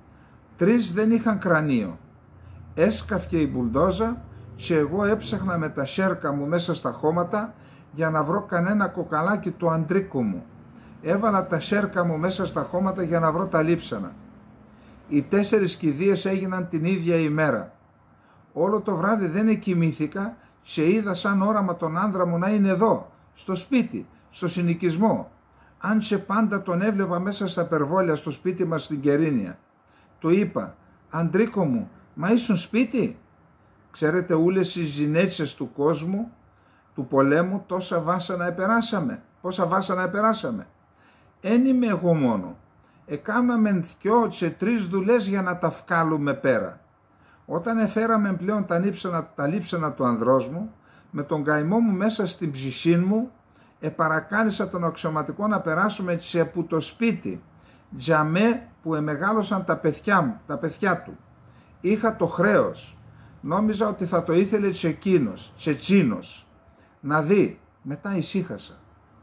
3 δεν είχαν κρανίο. Έσκαφκε η μπουλντόζα και εγώ έψαχνα με τα σέρκα μου μέσα στα χώματα για να βρω κανένα κοκαλάκι του αντρίκου μου. Έβαλα τα σέρκα μου μέσα στα χώματα για να βρω τα λείψανα. Οι 4 κηδείες έγιναν την ίδια ημέρα. Όλο το βράδυ δεν εκοιμήθηκα και είδα σαν όραμα τον άντρα μου να είναι εδώ, στο σπίτι, στο συνοικισμό. Αν και πάντα τον έβλεπα μέσα στα περβόλια στο σπίτι μας στην Κερίνια. Του είπα, Αντρίκο μου, μα ήσουν σπίτι? Ξέρετε όλες οι ζηνέτσες του κόσμου, του πολέμου, τόσα βάσανα επεράσαμε. Πόσα βάσανα επεράσαμε. Εν είμαι εγώ μόνο. Εκάναμε 2 και 3 δουλειές για να τα βγάλουμε πέρα. Όταν εφέραμε πλέον τα λείψανα του ανδρός μου, με τον καημό μου μέσα στην ψυχή μου, επαρακάλεσα τον αξιωματικό να περάσουμε και από το σπίτι, τζαμέ που εμεγάλωσαν τα παιδιά του. Είχα το χρέος. Νόμιζα ότι θα το ήθελε και εκείνος, και τσίνος. Να δει. Μετά ησύχασα.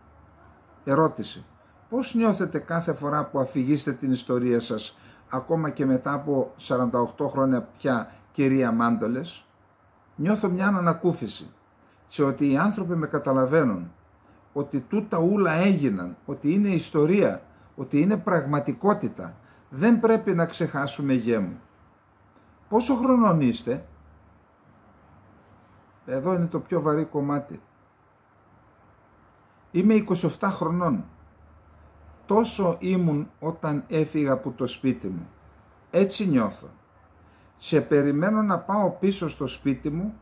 Ερώτηση. Πώς νιώθετε κάθε φορά που αφηγείστε την ιστορία σας, ακόμα και μετά από 48 χρόνια πια, κυρία Μάντολες? Νιώθω μια ανακούφιση και ότι οι άνθρωποι με καταλαβαίνουν, ότι τούτα ούλα έγιναν, ότι είναι ιστορία, ότι είναι πραγματικότητα. Δεν πρέπει να ξεχάσουμε, γέ μου. Πόσο χρονών είστε? Εδώ είναι το πιο βαρύ κομμάτι. Είμαι 27 χρονών. Τόσο ήμουν όταν έφυγα από το σπίτι μου. Έτσι νιώθω. Και περιμένω να πάω πίσω στο σπίτι μου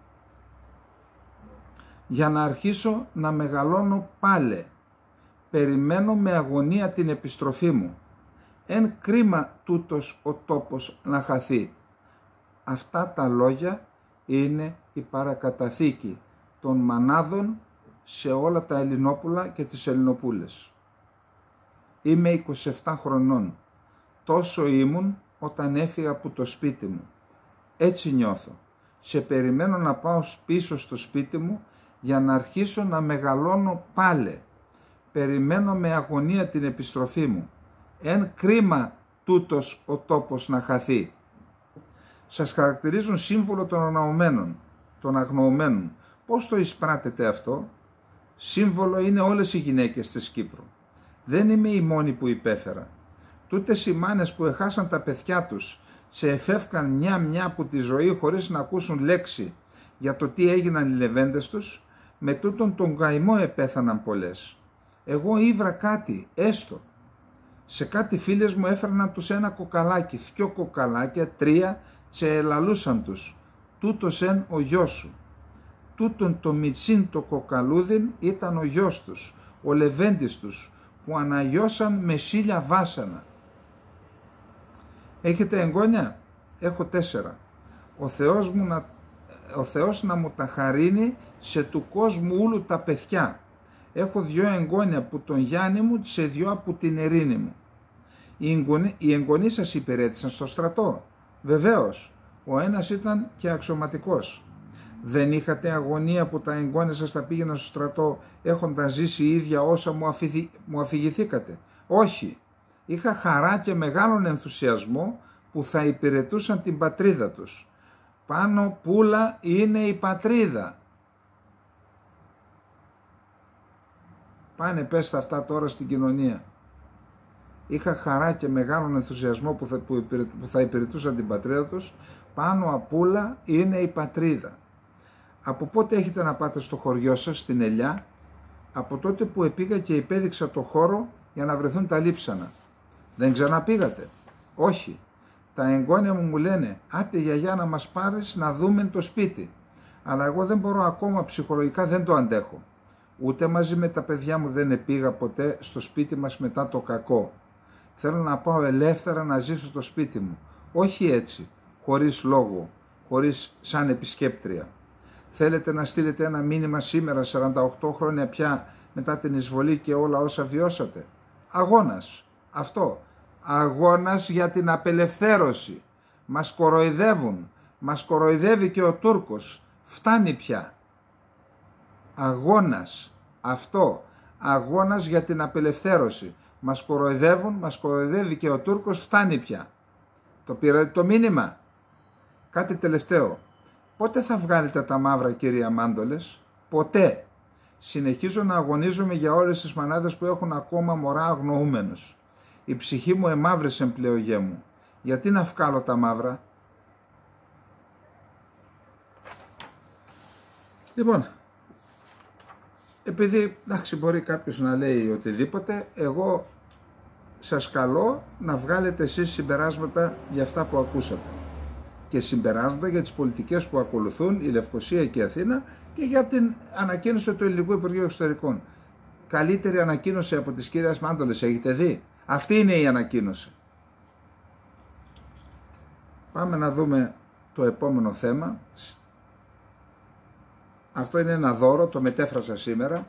για να αρχίσω να μεγαλώνω πάλι. Περιμένω με αγωνία την επιστροφή μου. Εν κρίμα τούτος ο τόπος να χαθεί. Αυτά τα λόγια είναι η παρακαταθήκη των μανάδων σε όλα τα Ελληνόπουλα και τις Ελληνοπούλες. Είμαι 27 χρονών. Τόσο ήμουν όταν έφυγα από το σπίτι μου. Έτσι νιώθω. Σε περιμένω να πάω πίσω στο σπίτι μου για να αρχίσω να μεγαλώνω πάλι. Περιμένω με αγωνία την επιστροφή μου. εν κρίμα τούτος ο τόπος να χαθεί. Σας χαρακτηρίζουν σύμβολο των αγνοωμένων. Πώς το εισπράτετε αυτό? Σύμβολο είναι όλες οι γυναίκες της Κύπρου. Δεν είμαι η μόνη που υπέφερα. Τούτες οι μάνες που έχασαν τα παιδιά τους σε εφεύκαν μια από τη ζωή χωρίς να ακούσουν λέξη για το τι έγιναν οι λεβέντες τους, με τούτον τον καημό επέθαναν πολλές. Εγώ ήβρα κάτι, έστω. Σε κάτι φίλες μου έφερναν τους ένα κοκαλάκι, 2 κοκαλάκια, 3, και ελαλούσαν τους. Τούτος εν ο γιος σου. Τούτον το μιτσίν το κοκαλούδιν ήταν ο γιος τους, ο λεβέντης τους, που αναγιώσαν με 1000 βάσανα. Έχετε εγγόνια? Έχω 4. Ο Θεός να μου τα χαρίνει σε του κόσμου ούλου τα παιδιά. Έχω 2 εγγόνια που τον Γιάννη μου και 2 από την Ερήνη μου. Οι εγγονείς σας υπηρέτησαν στο στρατό? Βεβαίως. Ο ένας ήταν και αξιωματικός. Δεν είχατε αγωνία που τα εγγόνια σας τα πήγαιναν στο στρατό έχοντας ζήσει ίδια όσα μου αφηγηθήκατε? Όχι. Είχα χαρά και μεγάλον ενθουσιασμό που θα υπηρετούσαν την πατρίδα τους. Πάνω πουλα είναι η πατρίδα. Πάνε πες τα αυτά τώρα στην κοινωνία. Είχα χαρά και μεγάλον ενθουσιασμό που θα υπηρετούσαν την πατρίδα τους. Πάνω απ' ούλα είναι η πατρίδα. Από πότε έχετε να πάτε στο χωριό σας, στην Ελιά? Από τότε που επήγα και υπέδειξα το χώρο για να βρεθούν τα λείψανα. Δεν ξαναπήγατε? Όχι. Τα εγγόνια μου λένε, άτε γιαγιά να μας πάρεις να δούμε το σπίτι. Αλλά εγώ δεν μπορώ ακόμα, ψυχολογικά δεν το αντέχω. Ούτε μαζί με τα παιδιά μου δεν επήγα ποτέ στο σπίτι μας μετά το κακό. Θέλω να πάω ελεύθερα να ζήσω στο σπίτι μου. Όχι έτσι, χωρίς λόγο, χωρίς σαν επισκέπτρια. Θέλετε να στείλετε ένα μήνυμα σήμερα, 48 χρόνια πια μετά την εισβολή και όλα όσα βιώσατε? Αγώνας. Αυτό. Αγώνας για την απελευθέρωση. Μας κοροϊδεύουν. Μας κοροϊδεύει και ο Τούρκος. Φτάνει πια. Αγώνας. Αυτό. Αγώνας για την απελευθέρωση. Μας κοροϊδεύουν, μας κοροϊδεύει και ο Τούρκος. Φτάνει πια. Το πήρατε το μήνυμα? Κάτι τελευταίο. Πότε θα βγάλετε τα μαύρα, κύριε Αμάντολες? Ποτέ. Συνεχίζω να αγωνίζομαι για όλες τις μανάδες που έχουν ακόμα μωρά αγνοούμενους. Η ψυχή μου εμαύρησε πλεογέ μου. Γιατί να βγάλω τα μαύρα? Λοιπόν, επειδή εντάξει, μπορεί κάποιος να λέει οτιδήποτε, εγώ σας καλώ να βγάλετε εσείς συμπεράσματα για αυτά που ακούσατε. Και συμπεράσματα για τις πολιτικές που ακολουθούν η Λευκοσία και η Αθήνα και για την ανακοίνωση του Ελληνικού Υπουργείου Εξωτερικών. Καλύτερη ανακοίνωση από τις κυρίας Μάντολες έχετε δει? Αυτή είναι η ανακοίνωση. Πάμε να δούμε το επόμενο θέμα. Αυτό είναι ένα δώρο, το μετέφρασα σήμερα.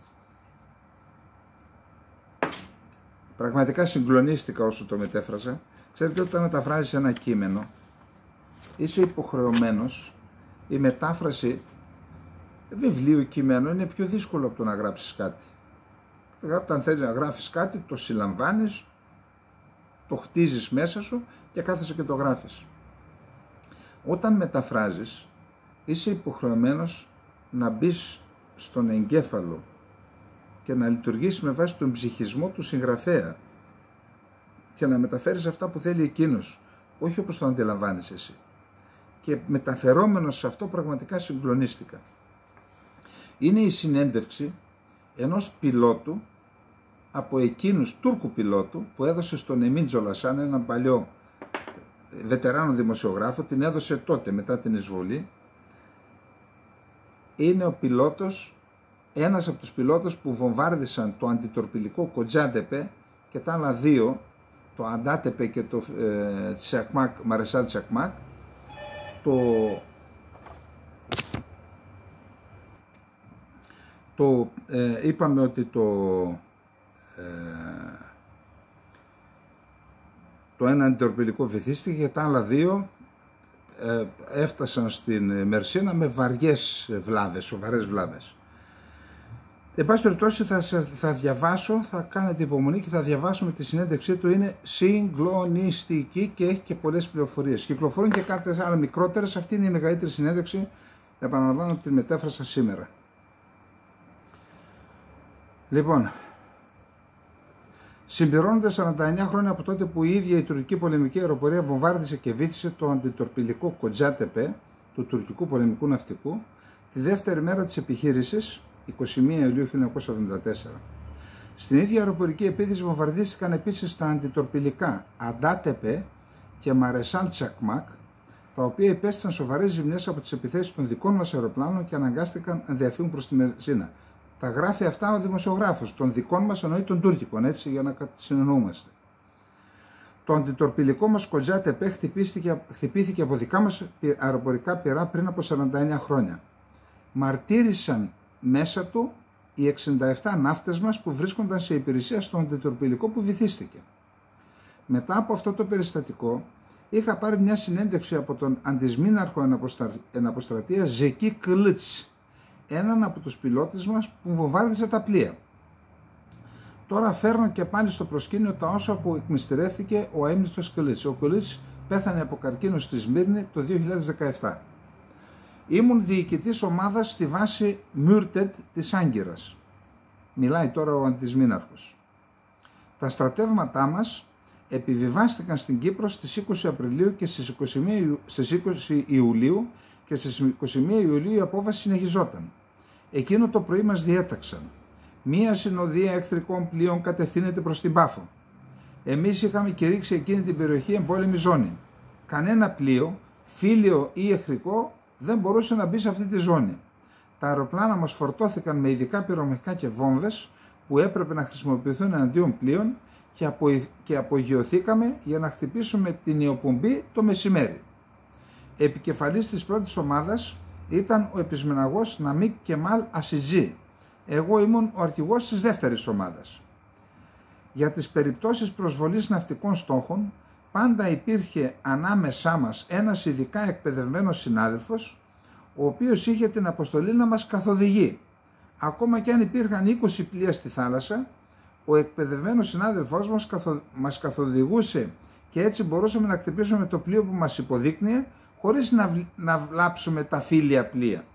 Πραγματικά συγκλονίστηκα όσο το μετέφρασα. Ξέρετε, όταν μεταφράζεις ένα κείμενο, είσαι υποχρεωμένος, η μετάφραση βιβλίου κειμένου είναι πιο δύσκολο από το να γράψεις κάτι. Όταν θέλεις να γράφεις κάτι, το συλλαμβάνεις, το χτίζεις μέσα σου και κάθεσαι και το γράφεις. Όταν μεταφράζεις, είσαι υποχρεωμένος να μπεις στον εγκέφαλο και να λειτουργήσεις με βάση τον ψυχισμό του συγγραφέα και να μεταφέρεις αυτά που θέλει εκείνος, όχι όπως το αντιλαμβάνεις εσύ. Και μεταφερόμενος σε αυτό πραγματικά συγκλονίστηκα. Είναι η συνέντευξη ενός πιλότου από εκείνους, Τούρκου πιλότου, που έδωσε στον Εμίν Τζολασάν, έναν παλιό βετεράνο δημοσιογράφο, την έδωσε τότε μετά την εισβολή. Είναι ο πιλότος, ένας από τους πιλότους που βομβάρδισαν το αντιτορπιλικό Κοτζάντεπε και τα άλλα 2, το Αντάτεπε και το Τσακμάκ, Μαρεσάλ Τσακμάκ. Είπαμε ότι το ένα αντιτορπιλικό βυθίστηκε και τα άλλα 2 έφτασαν στην Μερσίνα με βαριές βλάβες, σοβαρές βλάβες. Εν πάση περιπτώσει θα διαβάσω, θα κάνετε υπομονή και θα διαβάσουμε τη συνέντευξή του. Είναι συγκλονιστική και έχει και πολλές πληροφορίες. Κυκλοφορούν και κάποιες άλλες μικρότερες. Αυτή είναι η μεγαλύτερη συνέντευξη. Επαναλαμβάνω ότι την μετέφρασα σήμερα. Λοιπόν, συμπληρώνονται 49 χρόνια από τότε που η ίδια η τουρκική πολεμική αεροπορία βομβάρδισε και βύθισε το αντιτορπιλικό Κοντζάτεπε του τουρκικού πολεμικού ναυτικού τη δεύτερη μέρα της επιχείρησης, 21 Ιουλίου 1974. Στην ίδια αεροπορική επίθεση βομβαρδίστηκαν επίσης τα αντιτορπιλικά Αντάτεπε και Μαρεσάλ Τσακμάκ, τα οποία υπέστησαν σοβαρές ζημιές από τις επιθέσεις των δικών μας αεροπλάνων και αναγκάστηκαν να διαφύγουν προς τη Μερσίνα. Τα γράφει αυτά ο δημοσιογράφος, των δικών μας εννοεί των Τούρκικων, έτσι για να συνεννοούμαστε. Το αντιτορπιλικό μας Κοντζάτεπε χτυπήθηκε από δικά μας αεροπορικά πυρά πριν από 49 χρόνια. Μαρτύρησαν μέσα του οι 67 ναύτες μας που βρίσκονταν σε υπηρεσία στο αντιτορπιλικό που βυθίστηκε. Μετά από αυτό το περιστατικό, είχα πάρει μια συνέντευξη από τον αντισμήναρχο εναποστρατεία Ζεκί Κλίτς, έναν από τους πιλότες μας που βομβάρδισε τα πλοία. Τώρα φέρνω και πάλι στο προσκήνιο τα όσα που εκμυστηρεύτηκε ο αείμνηστος Κλίτς. Ο Κλίτς πέθανε από καρκίνο στη Σμύρνη το 2017. Ήμουν διοικητής ομάδας στη βάση Μούρτετ της Άγκυρας. Μιλάει τώρα ο αντισμήναρχος. Τα στρατεύματά μας επιβιβάστηκαν στην Κύπρο στις 20 Απριλίου και στις 20 Ιουλίου και στις 21 Ιουλίου η απόβαση συνεχιζόταν. Εκείνο το πρωί μας διέταξαν. Μία συνοδεία εχθρικών πλοίων κατευθύνεται προς την Πάφο. Εμείς είχαμε κηρύξει εκείνη την περιοχή εμπόλεμη ζώνη. Κανένα πλοίο, φίλιο ή εχθρικό, δεν μπορούσε να μπει σε αυτή τη ζώνη. Τα αεροπλάνα μας φορτώθηκαν με ειδικά πυρομαχικά και βόμβες που έπρεπε να χρησιμοποιηθούν εναντίον πλοίων και απογειωθήκαμε για να χτυπήσουμε την Ιωπομπή το μεσημέρι. Επικεφαλής της πρώτης ομάδας ήταν ο επισμεναγός Ναμίκ Κεμάλ Ασιτζή. Εγώ ήμουν ο αρχηγός της δεύτερης ομάδας. Για τις περιπτώσεις προσβολής ναυτικών στόχων πάντα υπήρχε ανάμεσά μας ένας ειδικά εκπαιδευμένος συνάδελφος, ο οποίος είχε την αποστολή να μας καθοδηγεί. Ακόμα και αν υπήρχαν 20 πλοία στη θάλασσα, ο εκπαιδευμένος συνάδελφός μας καθοδηγούσε και έτσι μπορούσαμε να χτυπήσουμε το πλοίο που μας υποδείκνυε χωρίς να βλάψουμε τα φίλια πλοία.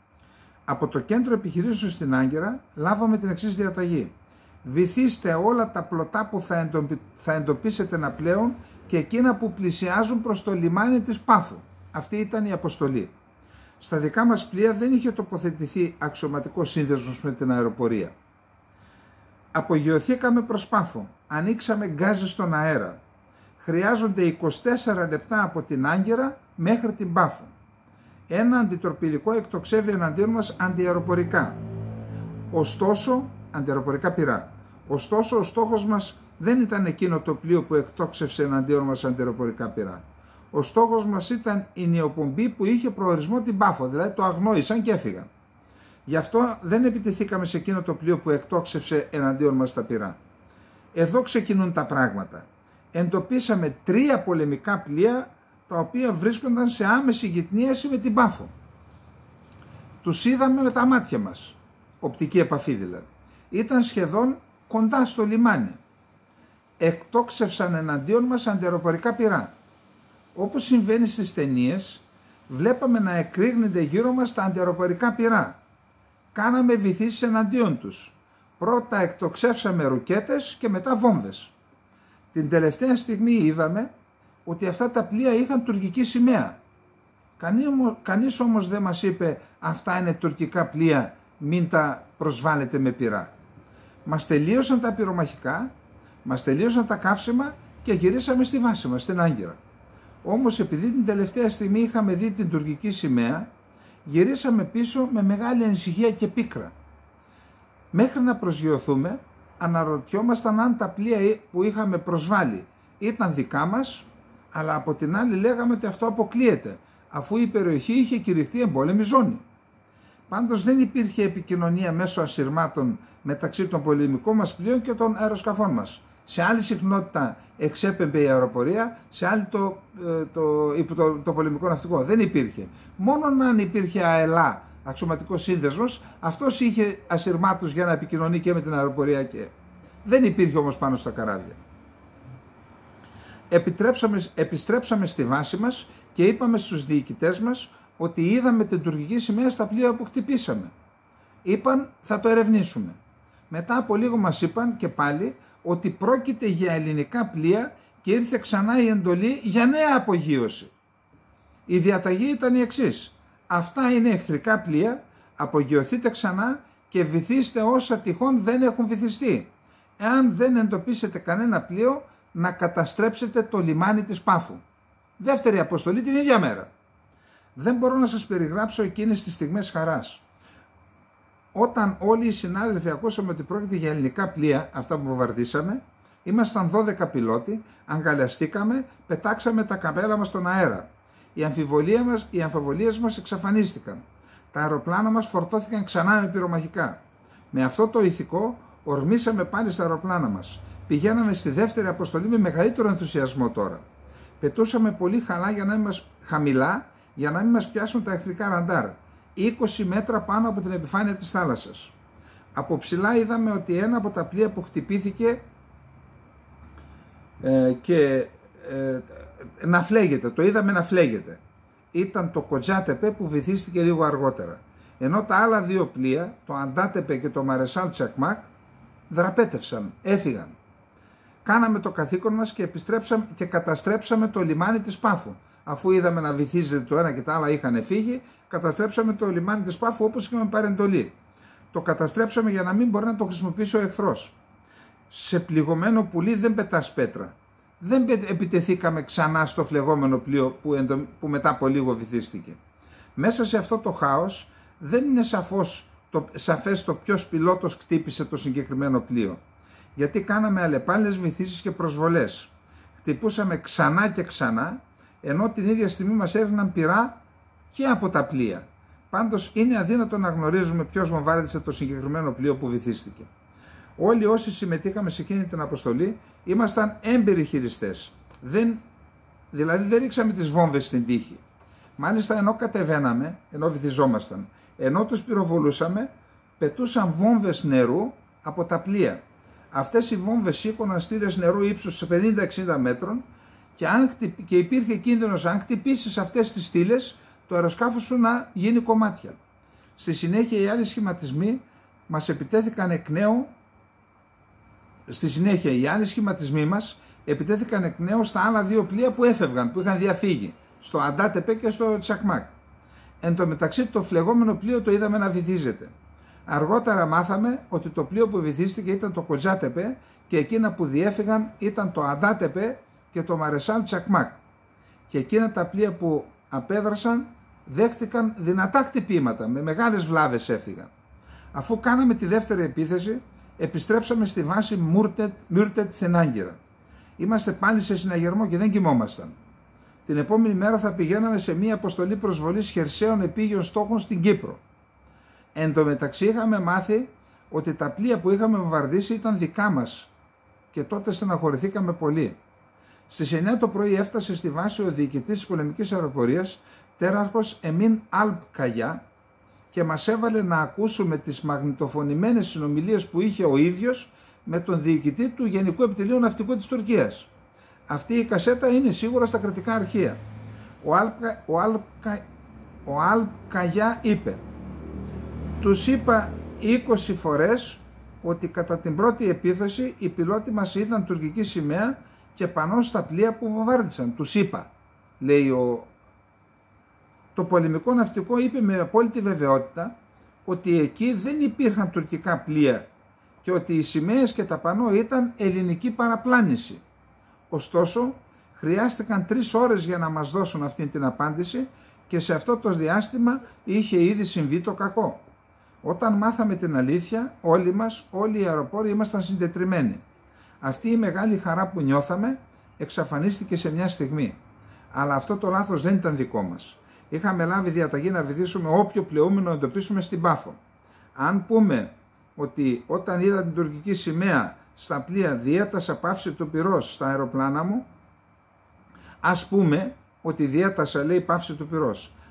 Από το κέντρο επιχειρήσεων στην Άγκυρα λάβαμε την εξής διαταγή. Βυθίστε όλα τα πλωτά που θα εντοπίσετε να πλέουν και εκείνα που πλησιάζουν προς το λιμάνι της Πάφου. Αυτή ήταν η αποστολή. Στα δικά μας πλοία δεν είχε τοποθετηθεί αξιωματικός σύνδεσμος με την αεροπορία. Απογειωθήκαμε προς Πάφο. Ανοίξαμε γκάζι στον αέρα. Χρειάζονται 24 λεπτά από την Άγκυρα μέχρι την Πάφο. Ένα αντιτορπιλικό εκτοξεύει εναντίον μας αντιαεροπορικά. Ωστόσο, αντιαεροπορικά πυρά. Ωστόσο, ο στόχος μας δεν ήταν εκείνο το πλοίο που εκτόξευσε εναντίον μας αντιαεροπορικά πυρά. Ο στόχος μας ήταν η νεοπομπή που είχε προορισμό την Πάφο, δηλαδή το αγνόησαν και έφυγαν. Γι' αυτό δεν επιτεθήκαμε σε εκείνο το πλοίο που εκτόξευσε εναντίον μας τα πυρά. Εδώ ξεκινούν τα πράγματα. Εντοπίσαμε 3 πολεμικά πλοία τα οποία βρίσκονταν σε άμεση γειτνίαση με την Πάφο. Τους είδαμε με τα μάτια μας, οπτική επαφή δηλαδή. Ήταν σχεδόν κοντά στο λιμάνι. Εκτόξευσαν εναντίον μας αντιαεροπορικά πυρά. Όπως συμβαίνει στις ταινίες, βλέπαμε να εκρήγνεται γύρω μας τα αντιαεροπορικά πυρά. Κάναμε βυθίσεις εναντίον τους. Πρώτα εκτοξεύσαμε ρουκέτες και μετά βόμβες. Την τελευταία στιγμή είδαμε ότι αυτά τα πλοία είχαν τουρκική σημαία. Κανείς όμως δεν μας είπε αυτά είναι τουρκικά πλοία, μην τα προσβάλλετε με πυρά. Μας τελείωσαν τα πυρομαχικά, μας τελείωσαν τα καύσιμα και γυρίσαμε στη βάση μας, στην Άγκυρα. Όμως επειδή την τελευταία στιγμή είχαμε δει την τουρκική σημαία, γυρίσαμε πίσω με μεγάλη ανησυχία και πίκρα. Μέχρι να προσγειωθούμε, αναρωτιόμασταν αν τα πλοία που είχαμε προσβάλει ήταν δικά μας, αλλά από την άλλη λέγαμε ότι αυτό αποκλείεται, αφού η περιοχή είχε κηρυχθεί εμπόλεμη ζώνη. Πάντως δεν υπήρχε επικοινωνία μέσω ασυρμάτων μεταξύ των πολεμικών μας πλοίων και των αεροσκαφών μας. Σε άλλη συχνότητα εξέπεμπε η αεροπορία, σε άλλη το πολεμικό ναυτικό. Δεν υπήρχε. Μόνο αν υπήρχε αελά αξιωματικός σύνδεσμος, αυτός είχε ασυρμάτους για να επικοινωνεί και με την αεροπορία και δεν υπήρχε όμως πάνω στα καράβια. Επιστρέψαμε στη βάση μας και είπαμε στους διοικητές μας ότι είδαμε την τουρκική σημαία στα πλοία που χτυπήσαμε. Είπαν θα το ερευνήσουμε. Μετά από λίγο μας είπαν και πάλι ότι πρόκειται για ελληνικά πλοία και ήρθε ξανά η εντολή για νέα απογείωση. Η διαταγή ήταν η εξής: αυτά είναι εχθρικά πλοία, απογειωθείτε ξανά και βυθίστε όσα τυχόν δεν έχουν βυθιστεί. Εάν δεν εντοπίσετε κανένα πλοίο, να καταστρέψετε το λιμάνι της Πάφου. Δεύτερη αποστολή την ίδια μέρα. Δεν μπορώ να σας περιγράψω εκείνες τις στιγμές χαράς. Όταν όλοι οι συνάδελφοι ακούσαμε ότι πρόκειται για ελληνικά πλοία, αυτά που βομβαρδίσαμε, ήμασταν 12 πιλότοι, αγκαλιαστήκαμε, πετάξαμε τα καπέλα μας στον αέρα. Οι αμφιβολίες μας εξαφανίστηκαν. Τα αεροπλάνα μας φορτώθηκαν ξανά με πυρομαχικά. Με αυτό το ηθικό ορμήσαμε πάλι στα αεροπλάνα μας. Πηγαίναμε στη δεύτερη αποστολή με μεγαλύτερο ενθουσιασμό τώρα. Πετούσαμε πολύ χαμηλά για να μην μας πιάσουν τα εχθρικά ραντάρ, 20 μέτρα πάνω από την επιφάνεια της θάλασσας. Από ψηλά είδαμε ότι ένα από τα πλοία που χτυπήθηκε να φλέγεται, το είδαμε να φλέγεται. Ήταν το Κοτζάτεπε που βυθίστηκε λίγο αργότερα. Ενώ τα άλλα δύο πλοία, το Αντάτεπε και το Μαρεσάλ Τσακμάκ, δραπέτευσαν, έφυγαν. Κάναμε το καθήκον μας και καταστρέψαμε το λιμάνι της Πάφου. Αφού είδαμε να βυθίζεται το ένα και τα άλλα είχαν φύγει, καταστρέψαμε το λιμάνι της Πάφου όπως είχαμε πάρει εντολή. Το καταστρέψαμε για να μην μπορεί να το χρησιμοποιήσει ο εχθρός. Σε πληγωμένο πουλί δεν πετάς πέτρα. Δεν επιτεθήκαμε ξανά στο φλεγόμενο πλοίο που μετά από λίγο βυθίστηκε. Μέσα σε αυτό το χάος δεν είναι σαφές το ποιος πιλότος χτύπησε το συγκεκριμένο πλοίο. Γιατί κάναμε αλλεπάλληλες βυθίσεις και προσβολές. Χτυπούσαμε ξανά και ξανά, ενώ την ίδια στιγμή μας έριχναν πυρά και από τα πλοία. Πάντως είναι αδύνατο να γνωρίζουμε ποιος βομβάρδισε το συγκεκριμένο πλοίο που βυθίστηκε. Όλοι όσοι συμμετείχαμε σε εκείνη την αποστολή ήμασταν έμπειροι χειριστές. Δηλαδή δεν ρίξαμε τις βόμβες στην τύχη. Μάλιστα ενώ κατεβαίναμε, ενώ βυθιζόμασταν, ενώ τους πυροβολούσαμε, πετούσαν βόμβες νερού από τα πλοία. Αυτές οι βόμβες σήκωναν στήλες νερού ύψους σε 50-60 μέτρων και υπήρχε κίνδυνος αν χτυπήσεις αυτές τις στήλες το αεροσκάφο σου να γίνει κομμάτια. Στη συνέχεια οι άλλοι σχηματισμοί μας επιτέθηκαν εκ νέου. Επιτέθηκαν εκ νέου στα άλλα δύο πλοία που έφευγαν, που είχαν διαφύγει, στο Αντάτεπε και στο Τσακμάκ. Εν τω μεταξύ το φλεγόμενο πλοίο το είδαμε να βυθίζεται. Αργότερα μάθαμε ότι το πλοίο που βυθίστηκε ήταν το Κοτζάτεπε και εκείνα που διέφυγαν ήταν το Αντάτεπε και το Μαρεσάλ Τσακμάκ. Και εκείνα τα πλοία που απέδρασαν δέχτηκαν δυνατά χτυπήματα, με μεγάλες βλάβες έφυγαν. Αφού κάναμε τη δεύτερη επίθεση, επιστρέψαμε στη βάση Μούρτετ στην Άγκυρα. Είμαστε πάλι σε συναγερμό και δεν κοιμόμασταν. Την επόμενη μέρα θα πηγαίναμε σε μια αποστολή προσβολής χερσαίων επίγειων στόχων στην Κύπρο. Εν τω μεταξύ είχαμε μάθει ότι τα πλοία που είχαμε βομβαρδίσει ήταν δικά μας και τότε στεναχωρηθήκαμε πολύ. Στις 9 το πρωί έφτασε στη βάση ο διοικητής της πολεμικής αεροπορίας, τέραρχος Εμίν Αλπ Καγιά, και μας έβαλε να ακούσουμε τις μαγνητοφωνημένες συνομιλίες που είχε ο ίδιος με τον διοικητή του Γενικού Επιτελείου Ναυτικού της Τουρκίας. Αυτή η κασέτα είναι σίγουρα στα κρατικά αρχεία. Ο Αλπ Καγιά είπε: «Τους είπα 20 φορές ότι κατά την πρώτη επίθεση οι πιλότοι μας είδαν τουρκική σημαία και πανώ στα πλοία που βομβάρδισαν. Τους είπα», λέει Το πολεμικό ναυτικό είπε με απόλυτη βεβαιότητα ότι εκεί δεν υπήρχαν τουρκικά πλοία και ότι οι σημαίες και τα πανώ ήταν ελληνική παραπλάνηση. Ωστόσο, χρειάστηκαν 3 ώρες για να μας δώσουν αυτή την απάντηση και σε αυτό το διάστημα είχε ήδη συμβεί το κακό. Όταν μάθαμε την αλήθεια, όλοι οι αεροπόροι ήμασταν συντετριμμένοι. Αυτή η μεγάλη χαρά που νιώθαμε εξαφανίστηκε σε μια στιγμή. Αλλά αυτό το λάθος δεν ήταν δικό μας. Είχαμε λάβει διαταγή να βυθίσουμε όποιο πλεούμενο εντοπίσουμε στην Πάφο. Αν πούμε ότι όταν είδα την τουρκική σημαία στα πλοία διέτασα πάυση του πυρός στα αεροπλάνα μου, ας πούμε ότι διέτασα, λέει, πάυση του πυρός.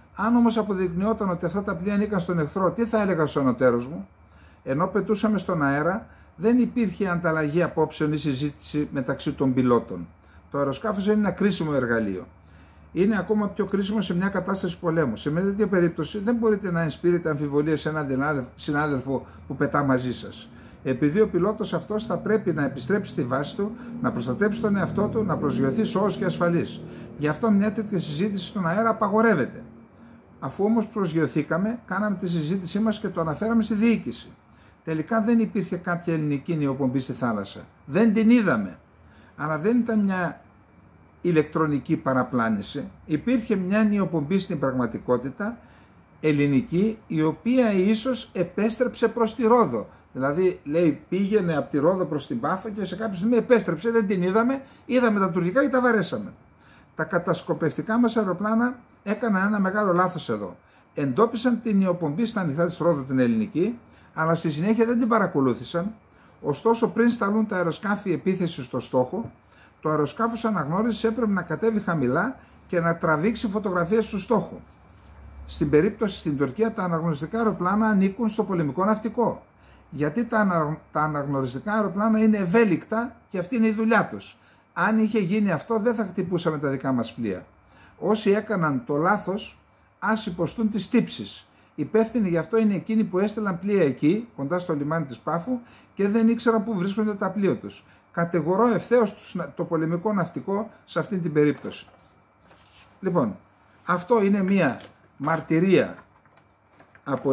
Αν όμως αποδεικνυόταν ότι αυτά τα πλοία ανήκαν στον εχθρό, τι θα έλεγα στον ανωτέρος μου? Ενώ πετούσαμε στον αέρα, δεν υπήρχε ανταλλαγή απόψεων ή συζήτηση μεταξύ των πιλότων. Το αεροσκάφος είναι ένα κρίσιμο εργαλείο. Είναι ακόμα πιο κρίσιμο σε μια κατάσταση πολέμου. Σε μια τέτοια περίπτωση δεν μπορείτε να ενспείρετε αμφιβολίες σε έναν συνάδελφο που πετά μαζί σας. Επειδή ο πιλότος αυτός θα πρέπει να επιστρέψει στη βάση του, να προστατέψει τον εαυτό του, να προσγειωθεί σώος και ασφαλής. Γι' αυτό μια τέτοια συζήτηση στον αέρα απαγορεύεται. Αφού όμως προσγειωθήκαμε, κάναμε τη συζήτησή μας και το αναφέραμε στη διοίκηση. Τελικά δεν υπήρχε κάποια ελληνική νεοπομπή στη θάλασσα. Δεν την είδαμε. Αλλά δεν ήταν μια ηλεκτρονική παραπλάνηση. Υπήρχε μια νεοπομπή στην πραγματικότητα ελληνική, η οποία ίσως επέστρεψε προς τη Ρόδο. Δηλαδή, λέει, πήγαινε από τη Ρόδο προς την Πάφο και σε κάποια στιγμή επέστρεψε, δεν την είδαμε, είδαμε τα τουρκικά και τα βαρέσαμε. Τα κατασκοπευτικά μας αεροπλάνα έκαναν ένα μεγάλο λάθος εδώ. Εντόπισαν την νεοπομπή στα νυχτά της Ρόδου την ελληνική, αλλά στη συνέχεια δεν την παρακολούθησαν. Ωστόσο, πριν σταλούν τα αεροσκάφη επίθεση στο στόχο, το αεροσκάφος αναγνώρισης έπρεπε να κατέβει χαμηλά και να τραβήξει φωτογραφίες του στόχου. Στην περίπτωση στην Τουρκία, τα αναγνωριστικά αεροπλάνα ανήκουν στο πολεμικό ναυτικό. Γιατί τα αναγνωριστικά αεροπλάνα είναι ευέλικτα και αυτή είναι η δουλειά τους. Αν είχε γίνει αυτό, δεν θα χτυπούσαμε τα δικά μας πλοία. Όσοι έκαναν το λάθος, ας υποστούν τις τύψεις. Υπεύθυνοι γι' αυτό είναι εκείνοι που έστελαν πλοία εκεί, κοντά στο λιμάνι της Πάφου, και δεν ήξεραν πού βρίσκονται τα πλοία τους. Κατηγορώ ευθέως το πολεμικό ναυτικό σε αυτή την περίπτωση. Λοιπόν, αυτό είναι μία μαρτυρία από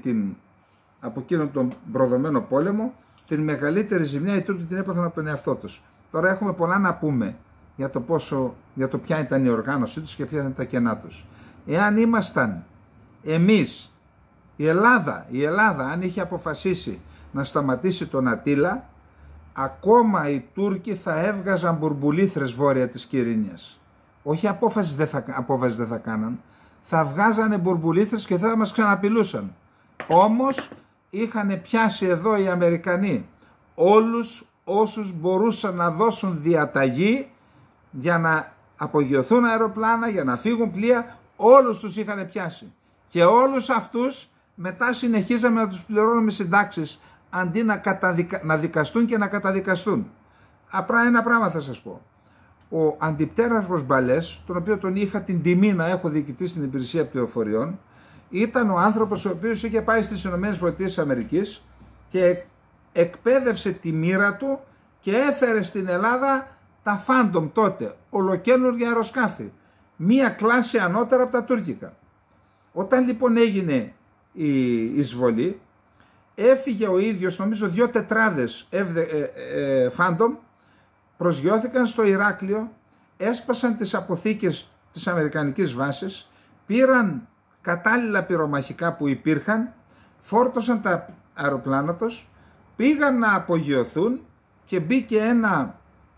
εκείνον τον προδομένο πόλεμο. Την μεγαλύτερη ζημιά οι Τούρκοι την έπαθαν από τον εαυτό τους. Τώρα έχουμε πολλά να πούμε για το ποια ήταν η οργάνωσή τους και ποια ήταν τα κενά τους. Εάν ήμασταν εμείς, η Ελλάδα αν είχε αποφασίσει να σταματήσει τον Ατήλα, ακόμα οι Τούρκοι θα έβγαζαν μπουρμπουλήθρες βόρεια της Κυρίνιας. Όχι απόφαση δεν θα κάναν, θα βγάζανε μπουρμπουλήθρες και θα μας ξαναπηλούσαν. Όμως είχαν πιάσει εδώ οι Αμερικανοί όλους όσους μπορούσαν να δώσουν διαταγή για να απογειωθούν αεροπλάνα, για να φύγουν πλοία, όλους τους είχαν πιάσει. Και όλους αυτούς μετά συνεχίζαμε να τους πληρώνουμε συντάξεις, αντί να δικαστούν και να καταδικαστούν. Απλά ένα πράγμα θα σας πω. Ο αντιπτέραρχος Μπαλές, τον οποίο τον είχα την τιμή να έχω διοικητή στην υπηρεσία πληροφοριών, ήταν ο άνθρωπος ο οποίος είχε πάει στις ΗΠΑ και εκπαίδευσε τη μοίρα του και έφερε στην Ελλάδα τα Phantom τότε, ολοκαίνουργια αεροσκάφη, μία κλάση ανώτερα από τα τουρκικά. Όταν λοιπόν έγινε η εισβολή, έφυγε ο ίδιος, νομίζω 2 τετράδες Phantom, προσγειώθηκαν στο Ηράκλειο, έσπασαν τις αποθήκες της αμερικανικής βάσης, πήραν κατάλληλα πυρομαχικά που υπήρχαν, φόρτωσαν τα αεροπλάνα τους, πήγαν να απογειωθούν και μπήκε ένα,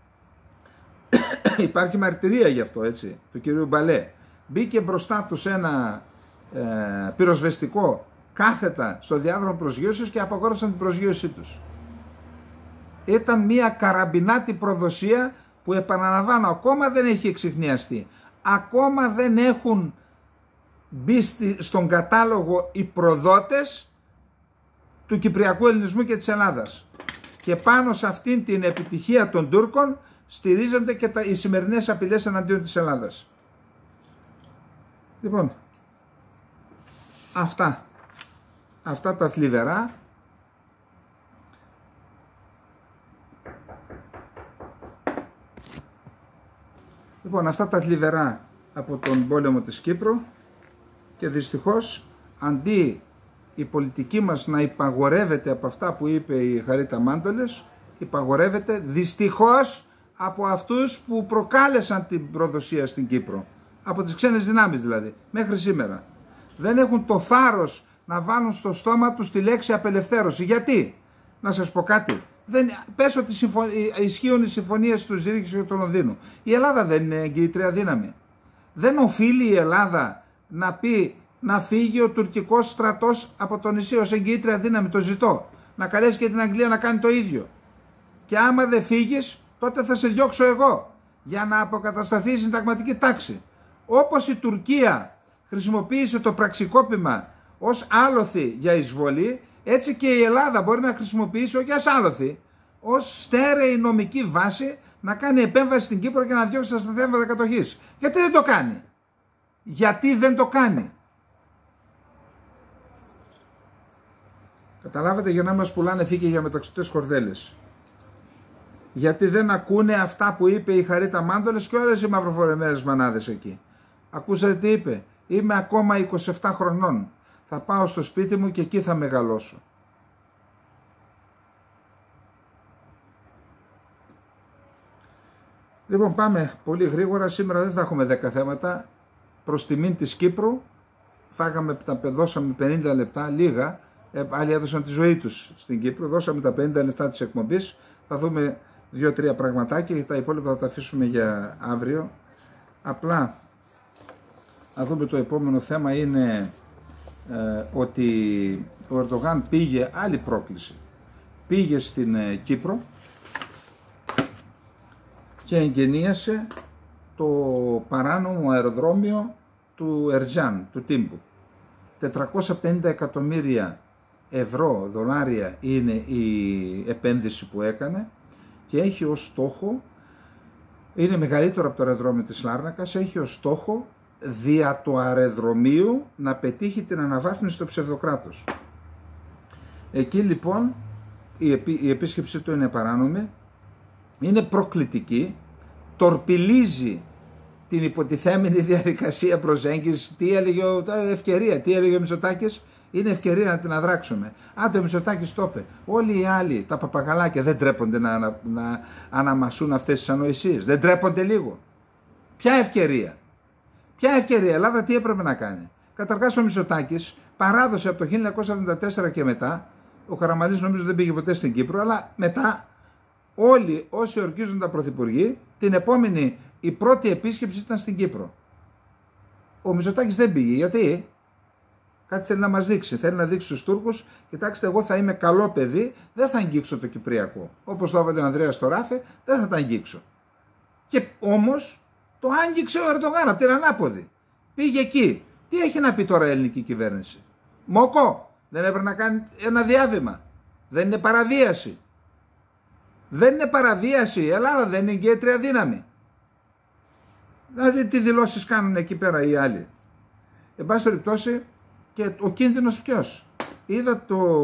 υπάρχει μαρτυρία γι' αυτό έτσι, του κυρίου Μπαλέ, μπήκε μπροστά τους ένα πυροσβεστικό κάθετα στο διάδρομο προσγείωσης και απαγόρευσαν την προσγείωσή τους. Ήταν μια καραμπινάτη προδοσία που, επαναλαμβάνω, ακόμα δεν έχει εξιχνιαστεί. Ακόμα δεν έχουν μπει στον κατάλογο οι προδότες του Κυπριακού Ελληνισμού και της Ελλάδας. Και πάνω σε αυτήν την επιτυχία των Τούρκων στηρίζονται και οι σημερινές απειλές εναντίον της Ελλάδας. Λοιπόν, αυτά τα θλιβερά από τον πόλεμο της Κύπρου, και δυστυχώς αντί η πολιτική μας να υπαγορεύεται από αυτά που είπε η Χαρίτα Μάντολες, υπαγορεύεται δυστυχώς από αυτούς που προκάλεσαν την προδοσία στην Κύπρο, από τις ξένες δυνάμεις δηλαδή, μέχρι σήμερα. Δεν έχουν το θάρρος να βάλουν στο στόμα τους τη λέξη απελευθέρωση. Γιατί? Να σας πω κάτι. Πες ότι ισχύουν οι συμφωνίες του Ζήριχης και του Λονδίνου. Η Ελλάδα δεν είναι εγγυήτρια δύναμη. Δεν οφείλει η Ελλάδα να πει να φύγει ο τουρκικός στρατός από το νησί ως εγγυήτρια δύναμη? Το ζητώ. Να καλέσει και την Αγγλία να κάνει το ίδιο. Και άμα δεν φύγεις, τότε θα σε διώξω εγώ για να αποκατασταθεί η συνταγματική τάξη. Όπως η Τουρκία χρησιμοποίησε το πραξικόπημα ως άλοθη για εισβολή, έτσι και η Ελλάδα μπορεί να χρησιμοποιήσει όχι ως άλοθη, ως στέρεη νομική βάση να κάνει επέμβαση στην Κύπρο και να διώξει τα στρατεύματα κατοχής. Γιατί δεν το κάνει? Γιατί δεν το κάνει? Καταλάβατε, για να μας πουλάνε θήκη για μεταξωτές χορδέλες. Γιατί δεν ακούνε αυτά που είπε η Χαρίτα Μάντολες και όλες οι μαυροφορεμένες μανάδες εκεί. Ακούσατε τι είπε? Είμαι ακόμα 27 χρονών. Θα πάω στο σπίτι μου και εκεί θα μεγαλώσω. Λοιπόν, πάμε πολύ γρήγορα. Σήμερα δεν θα έχουμε 10 θέματα. Προς τιμήν της Κύπρου δώσαμε 50 λεπτά, λίγα. Άλλοι έδωσαν τη ζωή τους στην Κύπρο. Δώσαμε τα 50 λεπτά της εκπομπής. Θα δούμε 2-3 πραγματάκια και τα υπόλοιπα θα τα αφήσουμε για αύριο. Απλά να δούμε, το επόμενο θέμα είναι ότι ο Ερντογάν πήγε, άλλη πρόκληση, πήγε στην Κύπρο και εγγενίασε το παράνομο αεροδρόμιο του Ερτζάν, του Τύμπου. 450 εκατομμύρια ευρώ, δολάρια είναι η επένδυση που έκανε και έχει ως στόχο, είναι μεγαλύτερο από το αεροδρόμιο της Λάρνακας, έχει ως στόχο δια του αεροδρομίου να πετύχει την αναβάθμιση στο ψευδοκράτος. Εκεί λοιπόν η επίσκεψή του είναι παράνομη, είναι προκλητική, τορπιλίζει την υποτιθέμενη διαδικασία προσέγγισης. Τι έλεγε ευκαιρία, τι έλεγε ο Μητσοτάκης? Είναι ευκαιρία να την αδράξουμε. Άντε ο Μητσοτάκης το είπε. Όλοι οι άλλοι, τα παπαγαλάκια, δεν τρέπονται να αναμασούν αυτές τις ανοησίες? Δεν τρέπονται λίγο? Ποια ευκαιρία? Ποια ευκαιρία? Η Ελλάδα τι έπρεπε να κάνει? Καταρχάς ο Μητσοτάκης παράδοσε από το 1974 και μετά, ο Καραμανλής νομίζω δεν πήγε ποτέ στην Κύπρο, αλλά μετά όλοι όσοι ορκίζονταν πρωθυπουργοί, την επόμενη, η πρώτη επίσκεψη ήταν στην Κύπρο. Ο Μητσοτάκης δεν πήγε. Γιατί? Κάτι θέλει να μας δείξει. Θέλει να δείξει στους Τούρκους, κοιτάξτε, εγώ θα είμαι καλό παιδί, δεν θα αγγίξω το Κυπριακό. Όπως το έβαλε ο Ανδρέας στο ράφι, δεν θα τα αγγίξω. Και όμως το άγγιξε ο Ερντογάν από την ανάποδη. Πήγε εκεί. Τι έχει να πει τώρα η ελληνική κυβέρνηση? Μόκο, δεν έπρεπε να κάνει ένα διάβημα? Δεν είναι παραβίαση? Δεν είναι παραβίαση? Η Ελλάδα δεν είναι ηγέτρια δύναμη? Δηλαδή τι δηλώσεις κάνουν εκεί πέρα οι άλλοι? Εν πάση περιπτώσει, και ο κίνδυνος ποιος? Είδα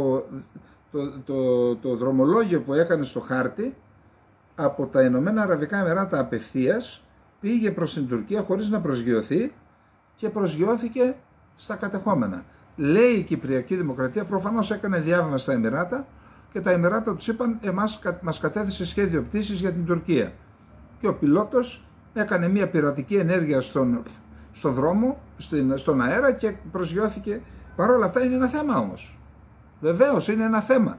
το δρομολόγιο που έκανε στο χάρτη από τα Ηνωμένα Αραβικά Εμιράτα απευθείας, πήγε προς την Τουρκία χωρίς να προσγειωθεί και προσγειώθηκε στα κατεχόμενα. Λέει η Κυπριακή Δημοκρατία, προφανώς έκανε διάβημα στα Εμιράτα και τα Εμιράτα τους είπαν, μας κατέθεσε σχέδιο πτήσης για την Τουρκία. Και ο πιλότος έκανε μια πειρατική ενέργεια στον δρόμο, στον αέρα και προσγειώθηκε. Παρ' όλα αυτά είναι ένα θέμα όμως. Βεβαίως είναι ένα θέμα.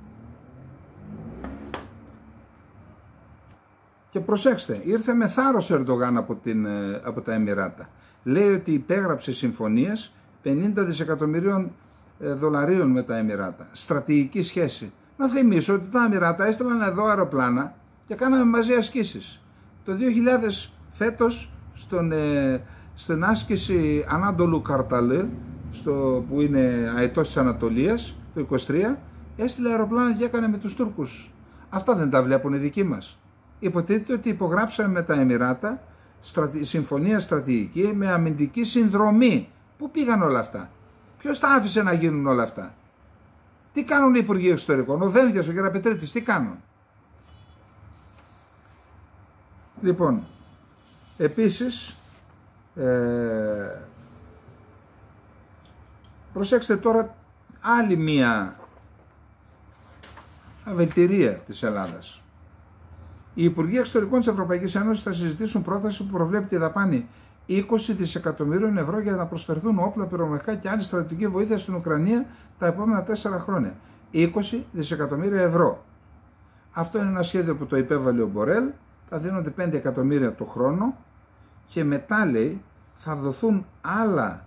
Και προσέξτε, ήρθε με θάρρος ο Ερντογάν από τα Εμιράτα. Λέει ότι υπέγραψε συμφωνίες 50 δισεκατομμυρίων δολαρίων με τα Εμιράτα. Στρατηγική σχέση. Να θυμίσω ότι τα Εμιράτα έστειλαν εδώ αεροπλάνα και κάναμε μαζί ασκήσεις. Το 2000 φέτος στην άσκηση Ανάντολου Καρταλέ, που είναι αετός της Ανατολίας, το 23, έστειλε αεροπλάνα και έκανε με τους Τούρκους. Αυτά δεν τα βλέπουν οι δικοί μας? Υποτίθεται ότι υπογράψαμε με τα Εμιράτα συμφωνία στρατηγική με αμυντική συνδρομή. Πού πήγαν όλα αυτά? Ποιος τα άφησε να γίνουν όλα αυτά? Τι κάνουν οι Υπουργοί Εξωτερικών? Ο Δένδιας, ο Γεραπετρίτης, τι κάνουν? Λοιπόν, επίσης, προσέξτε τώρα άλλη μία αβελτηρία της Ελλάδας. Οι Υπουργοί Εξωτερικών της Ευρωπαϊκής Ένωσης θα συζητήσουν πρόταση που προβλέπει τη δαπάνη 20 δισεκατομμυρίων ευρώ για να προσφερθούν όπλα, πυρομαχικά και άλλη στρατιωτική βοήθεια στην Ουκρανία τα επόμενα 4 χρόνια. 20 δισεκατομμύρια ευρώ. Αυτό είναι ένα σχέδιο που το υπέβαλε ο Μπορέλ, θα δίνονται 5 εκατομμύρια το χρόνο και μετά, λέει, θα δοθούν άλλα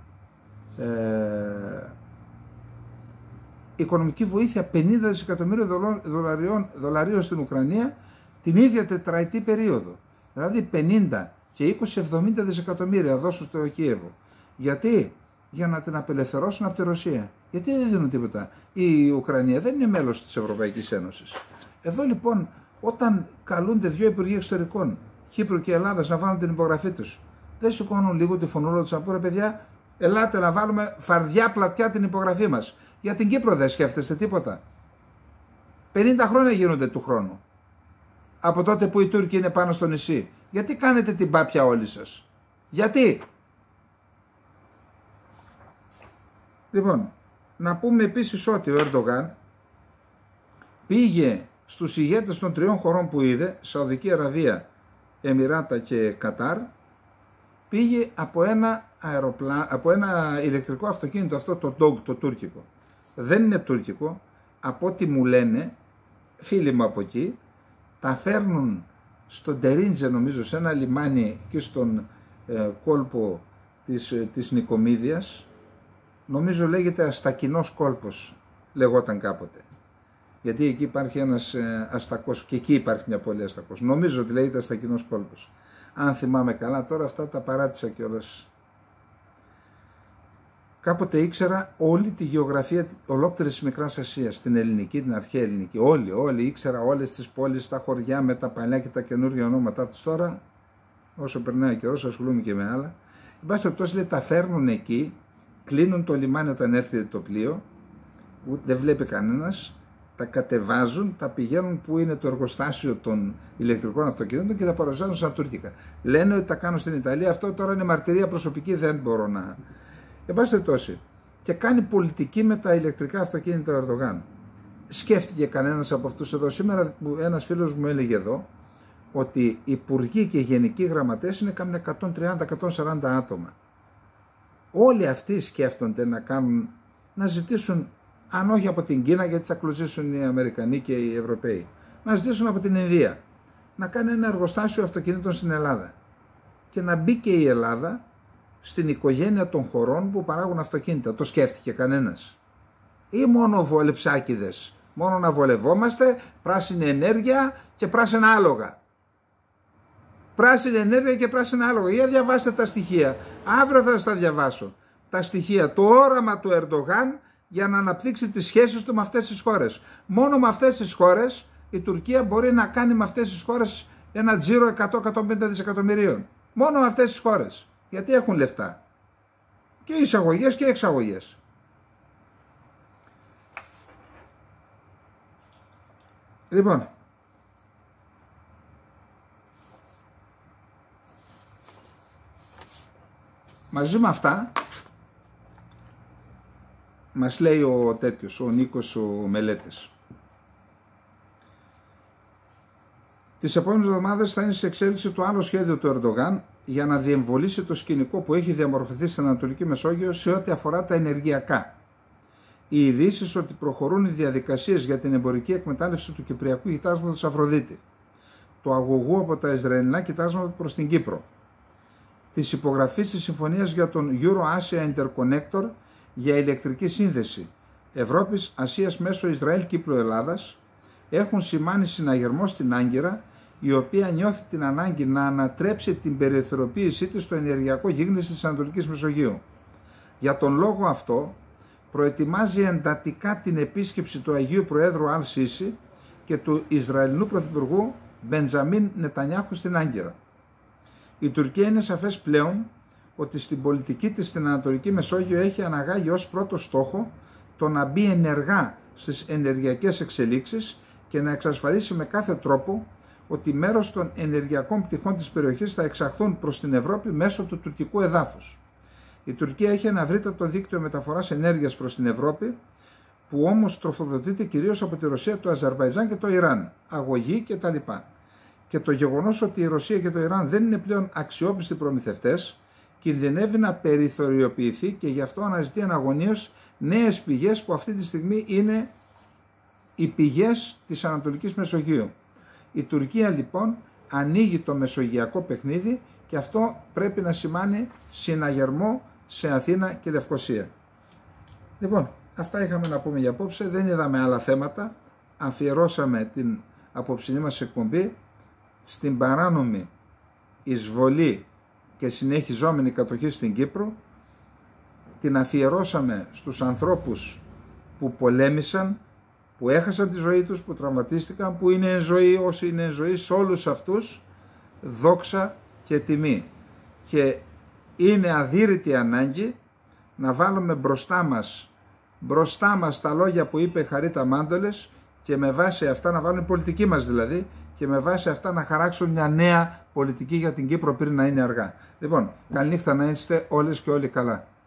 οικονομική βοήθεια 50 δισεκατομμύρια δολαρίων στην Ουκρανία την ίδια τετραετή περίοδο. Δηλαδή 50 και 20, 70 δισεκατομμύρια δώσουν στο Κίεβο. Γιατί? για να την απελευθερώσουν από τη Ρωσία. Γιατί δεν δίνουν τίποτα. Η Ουκρανία δεν είναι μέλος της Ευρωπαϊκής Ένωσης. Εδώ λοιπόν, όταν καλούνται δύο υπουργοί εξωτερικών, Κύπρου και Ελλάδας, να βάλουν την υπογραφή τους, δεν σηκώνουν λίγο τη φωνούλα τους να πούνε, παιδιά, ελάτε να βάλουμε φαρδιά πλατιά την υπογραφή μας. Για την Κύπρο δεν σκέφτεστε τίποτα. 50 χρόνια γίνονται του χρόνου. Από τότε που οι Τούρκοι είναι πάνω στο νησί. Γιατί κάνετε την πάπια όλοι σας? Γιατί? Λοιπόν, να πούμε επίσης ότι ο Ερντογάν πήγε στους ηγέτες των τριών χωρών που είδε, Σαουδική Αραβία, Εμιράτα και Κατάρ, πήγε από ένα ηλεκτρικό αυτοκίνητο, αυτό το Dog, το τουρκικό. Δεν είναι τουρκικό, από ό,τι μου λένε, φίλοι μου από εκεί, τα φέρνουν στον Τερίντζε, νομίζω, σε ένα λιμάνι εκεί στον κόλπο της Νικομίδιας. Νομίζω λέγεται Αστακινός κόλπος, λεγόταν κάποτε. Γιατί εκεί υπάρχει ένας αστακός και εκεί υπάρχει μια πόλη αστακός. Νομίζω ότι λέγεται Αστακινός κόλπος. Αν θυμάμαι καλά, τώρα αυτά τα παράτησα κιόλας. Κάποτε ήξερα όλη τη γεωγραφία ολόκληρης της Μικράς Ασίας, την ελληνική, την αρχαία ελληνική. Όλοι ήξερα όλες τις πόλεις, τα χωριά με τα παλιά και τα καινούργια ονόματά τους. Τώρα, όσο περνάει ο καιρός, ασχολούμαι και με άλλα. Εν πάση περιπτώσει, λέει, τα φέρνουν εκεί, κλείνουν το λιμάνι όταν έρθει το πλοίο, δεν βλέπει κανένας, τα κατεβάζουν, τα πηγαίνουν που είναι το εργοστάσιο των ηλεκτρικών αυτοκινήτων και τα παρουσιάζουν σαν τουρκικά. Λένε ότι τα κάνουν στην Ιταλία, αυτό τώρα είναι μαρτυρία προσωπική, δεν μπορώ να... Εν πάση περιπτώσει, και κάνει πολιτική με τα ηλεκτρικά αυτοκίνητα ο Ερντογάν. Σκέφτηκε κανένας από αυτούς εδώ? Σήμερα ένας φίλος μου έλεγε εδώ ότι υπουργοί και γενικοί γραμματές είναι κάμουν 130-140 άτομα. Όλοι αυτοί σκέφτονται να ζητήσουν, αν όχι από την Κίνα, γιατί θα κλωτσίσουν οι Αμερικανοί και οι Ευρωπαίοι, να ζητήσουν από την Ινδία να κάνει ένα εργοστάσιο αυτοκινήτων στην Ελλάδα και να μπει και η Ελλάδα στην οικογένεια των χωρών που παράγουν αυτοκίνητα. Το σκέφτηκε κανένας? Ή μόνο βολεψάκιδες, μόνο να βολευόμαστε, πράσινη ενέργεια και πράσινα άλογα? Πράσινη ενέργεια και πράσινα άλογα. Για διαβάστε τα στοιχεία. Αύριο θα σας τα διαβάσω. Τα στοιχεία, το όραμα του Ερντογάν για να αναπτύξει τις σχέσεις του με αυτές τις χώρες. Μόνο με αυτές τις χώρες η Τουρκία μπορεί να κάνει με αυτές τις χώρες ένα τζίρο 100-150 δισεκατομμυρίων. Μόνο με αυτές τις χώρες. Γιατί έχουν λεφτά. Και εισαγωγές και εξαγωγές. Λοιπόν, μαζί με αυτά, μας λέει ο τέτοιος, ο Νίκος ο Μελέτης, τις επόμενες εβδομάδες θα είναι σε εξέλιξη το άλλο σχέδιο του Ερντογάν για να διεμβολήσει το σκηνικό που έχει διαμορφωθεί στην Ανατολική Μεσόγειο σε ό,τι αφορά τα ενεργειακά. Οι ειδήσεις ότι προχωρούν οι διαδικασίες για την εμπορική εκμετάλλευση του κυπριακού κοιτάσματος Αφροδίτη, του αγωγού από τα Ισραηλινά κοιτάσματα προς την Κύπρο, της υπογραφής της συμφωνίας για τον Euro-Asia Interconnector για ηλεκτρική σύνδεση Ευρώπης, Ασίας μέσω Ισραήλ, Κύπρου, Ελλάδας, έχουν σημάνει συναγερμό στην Άγκυρα, η οποία νιώθει την ανάγκη να ανατρέψει την περιθωριοποίησή της στο ενεργειακό γίγνεσθε της Ανατολικής Μεσογείου. Για τον λόγο αυτό, προετοιμάζει εντατικά την επίσκεψη του Αγίου Προέδρου Αλ Σίση και του Ισραηλινού Πρωθυπουργού Μπεντζαμίν Νετανιάχου στην Άγκυρα. Η Τουρκία είναι σαφές πλέον ότι στην πολιτική της στην Ανατολική Μεσόγειο έχει αναγάγει ως πρώτο στόχο το να μπει ενεργά στις ενεργειακές εξελίξεις και να εξασφαλίσει με κάθε τρόπο ότι μέρος των ενεργειακών πτυχών της περιοχής θα εξαχθούν προς την Ευρώπη μέσω του τουρκικού εδάφους. Η Τουρκία έχει ένα ευρύτατο δίκτυο μεταφοράς ενέργειας προς την Ευρώπη, που όμως τροφοδοτείται κυρίως από τη Ρωσία, το Αζερβαϊτζάν και το Ιράν, αγωγή κτλ. Και το γεγονός ότι η Ρωσία και το Ιράν δεν είναι πλέον αξιόπιστοι προμηθευτές, κινδυνεύει να περιθωριοποιηθεί και γι' αυτό αναζητεί αναγωνίως νέες πηγές που αυτή τη στιγμή είναι οι πηγές της Ανατολικής Μεσογείου. Η Τουρκία λοιπόν ανοίγει το μεσογειακό παιχνίδι και αυτό πρέπει να σημάνει συναγερμό σε Αθήνα και Λευκοσία. Λοιπόν, αυτά είχαμε να πούμε για απόψε, δεν είδαμε άλλα θέματα, αφιερώσαμε την απόψινή μας εκπομπή στην παράνομη εισβολή και συνεχιζόμενη κατοχή στην Κύπρο την αφιερώσαμε στους ανθρώπους που πολέμησαν, που έχασαν τη ζωή τους, που τραυματίστηκαν, που είναι εν ζωή, όσοι είναι εν ζωή, σε όλους αυτούς δόξα και τιμή. Και είναι αδύρυτη ανάγκη να βάλουμε μπροστά μας τα λόγια που είπε Χαρίτα Μάντολες και με βάση αυτά να βάλουν πολιτική μας δηλαδή, και με βάση αυτά να χαράξουν μια νέα πολιτική για την Κύπρο πριν να είναι αργά. Λοιπόν, καληνύχτα, να είστε όλες και όλοι καλά.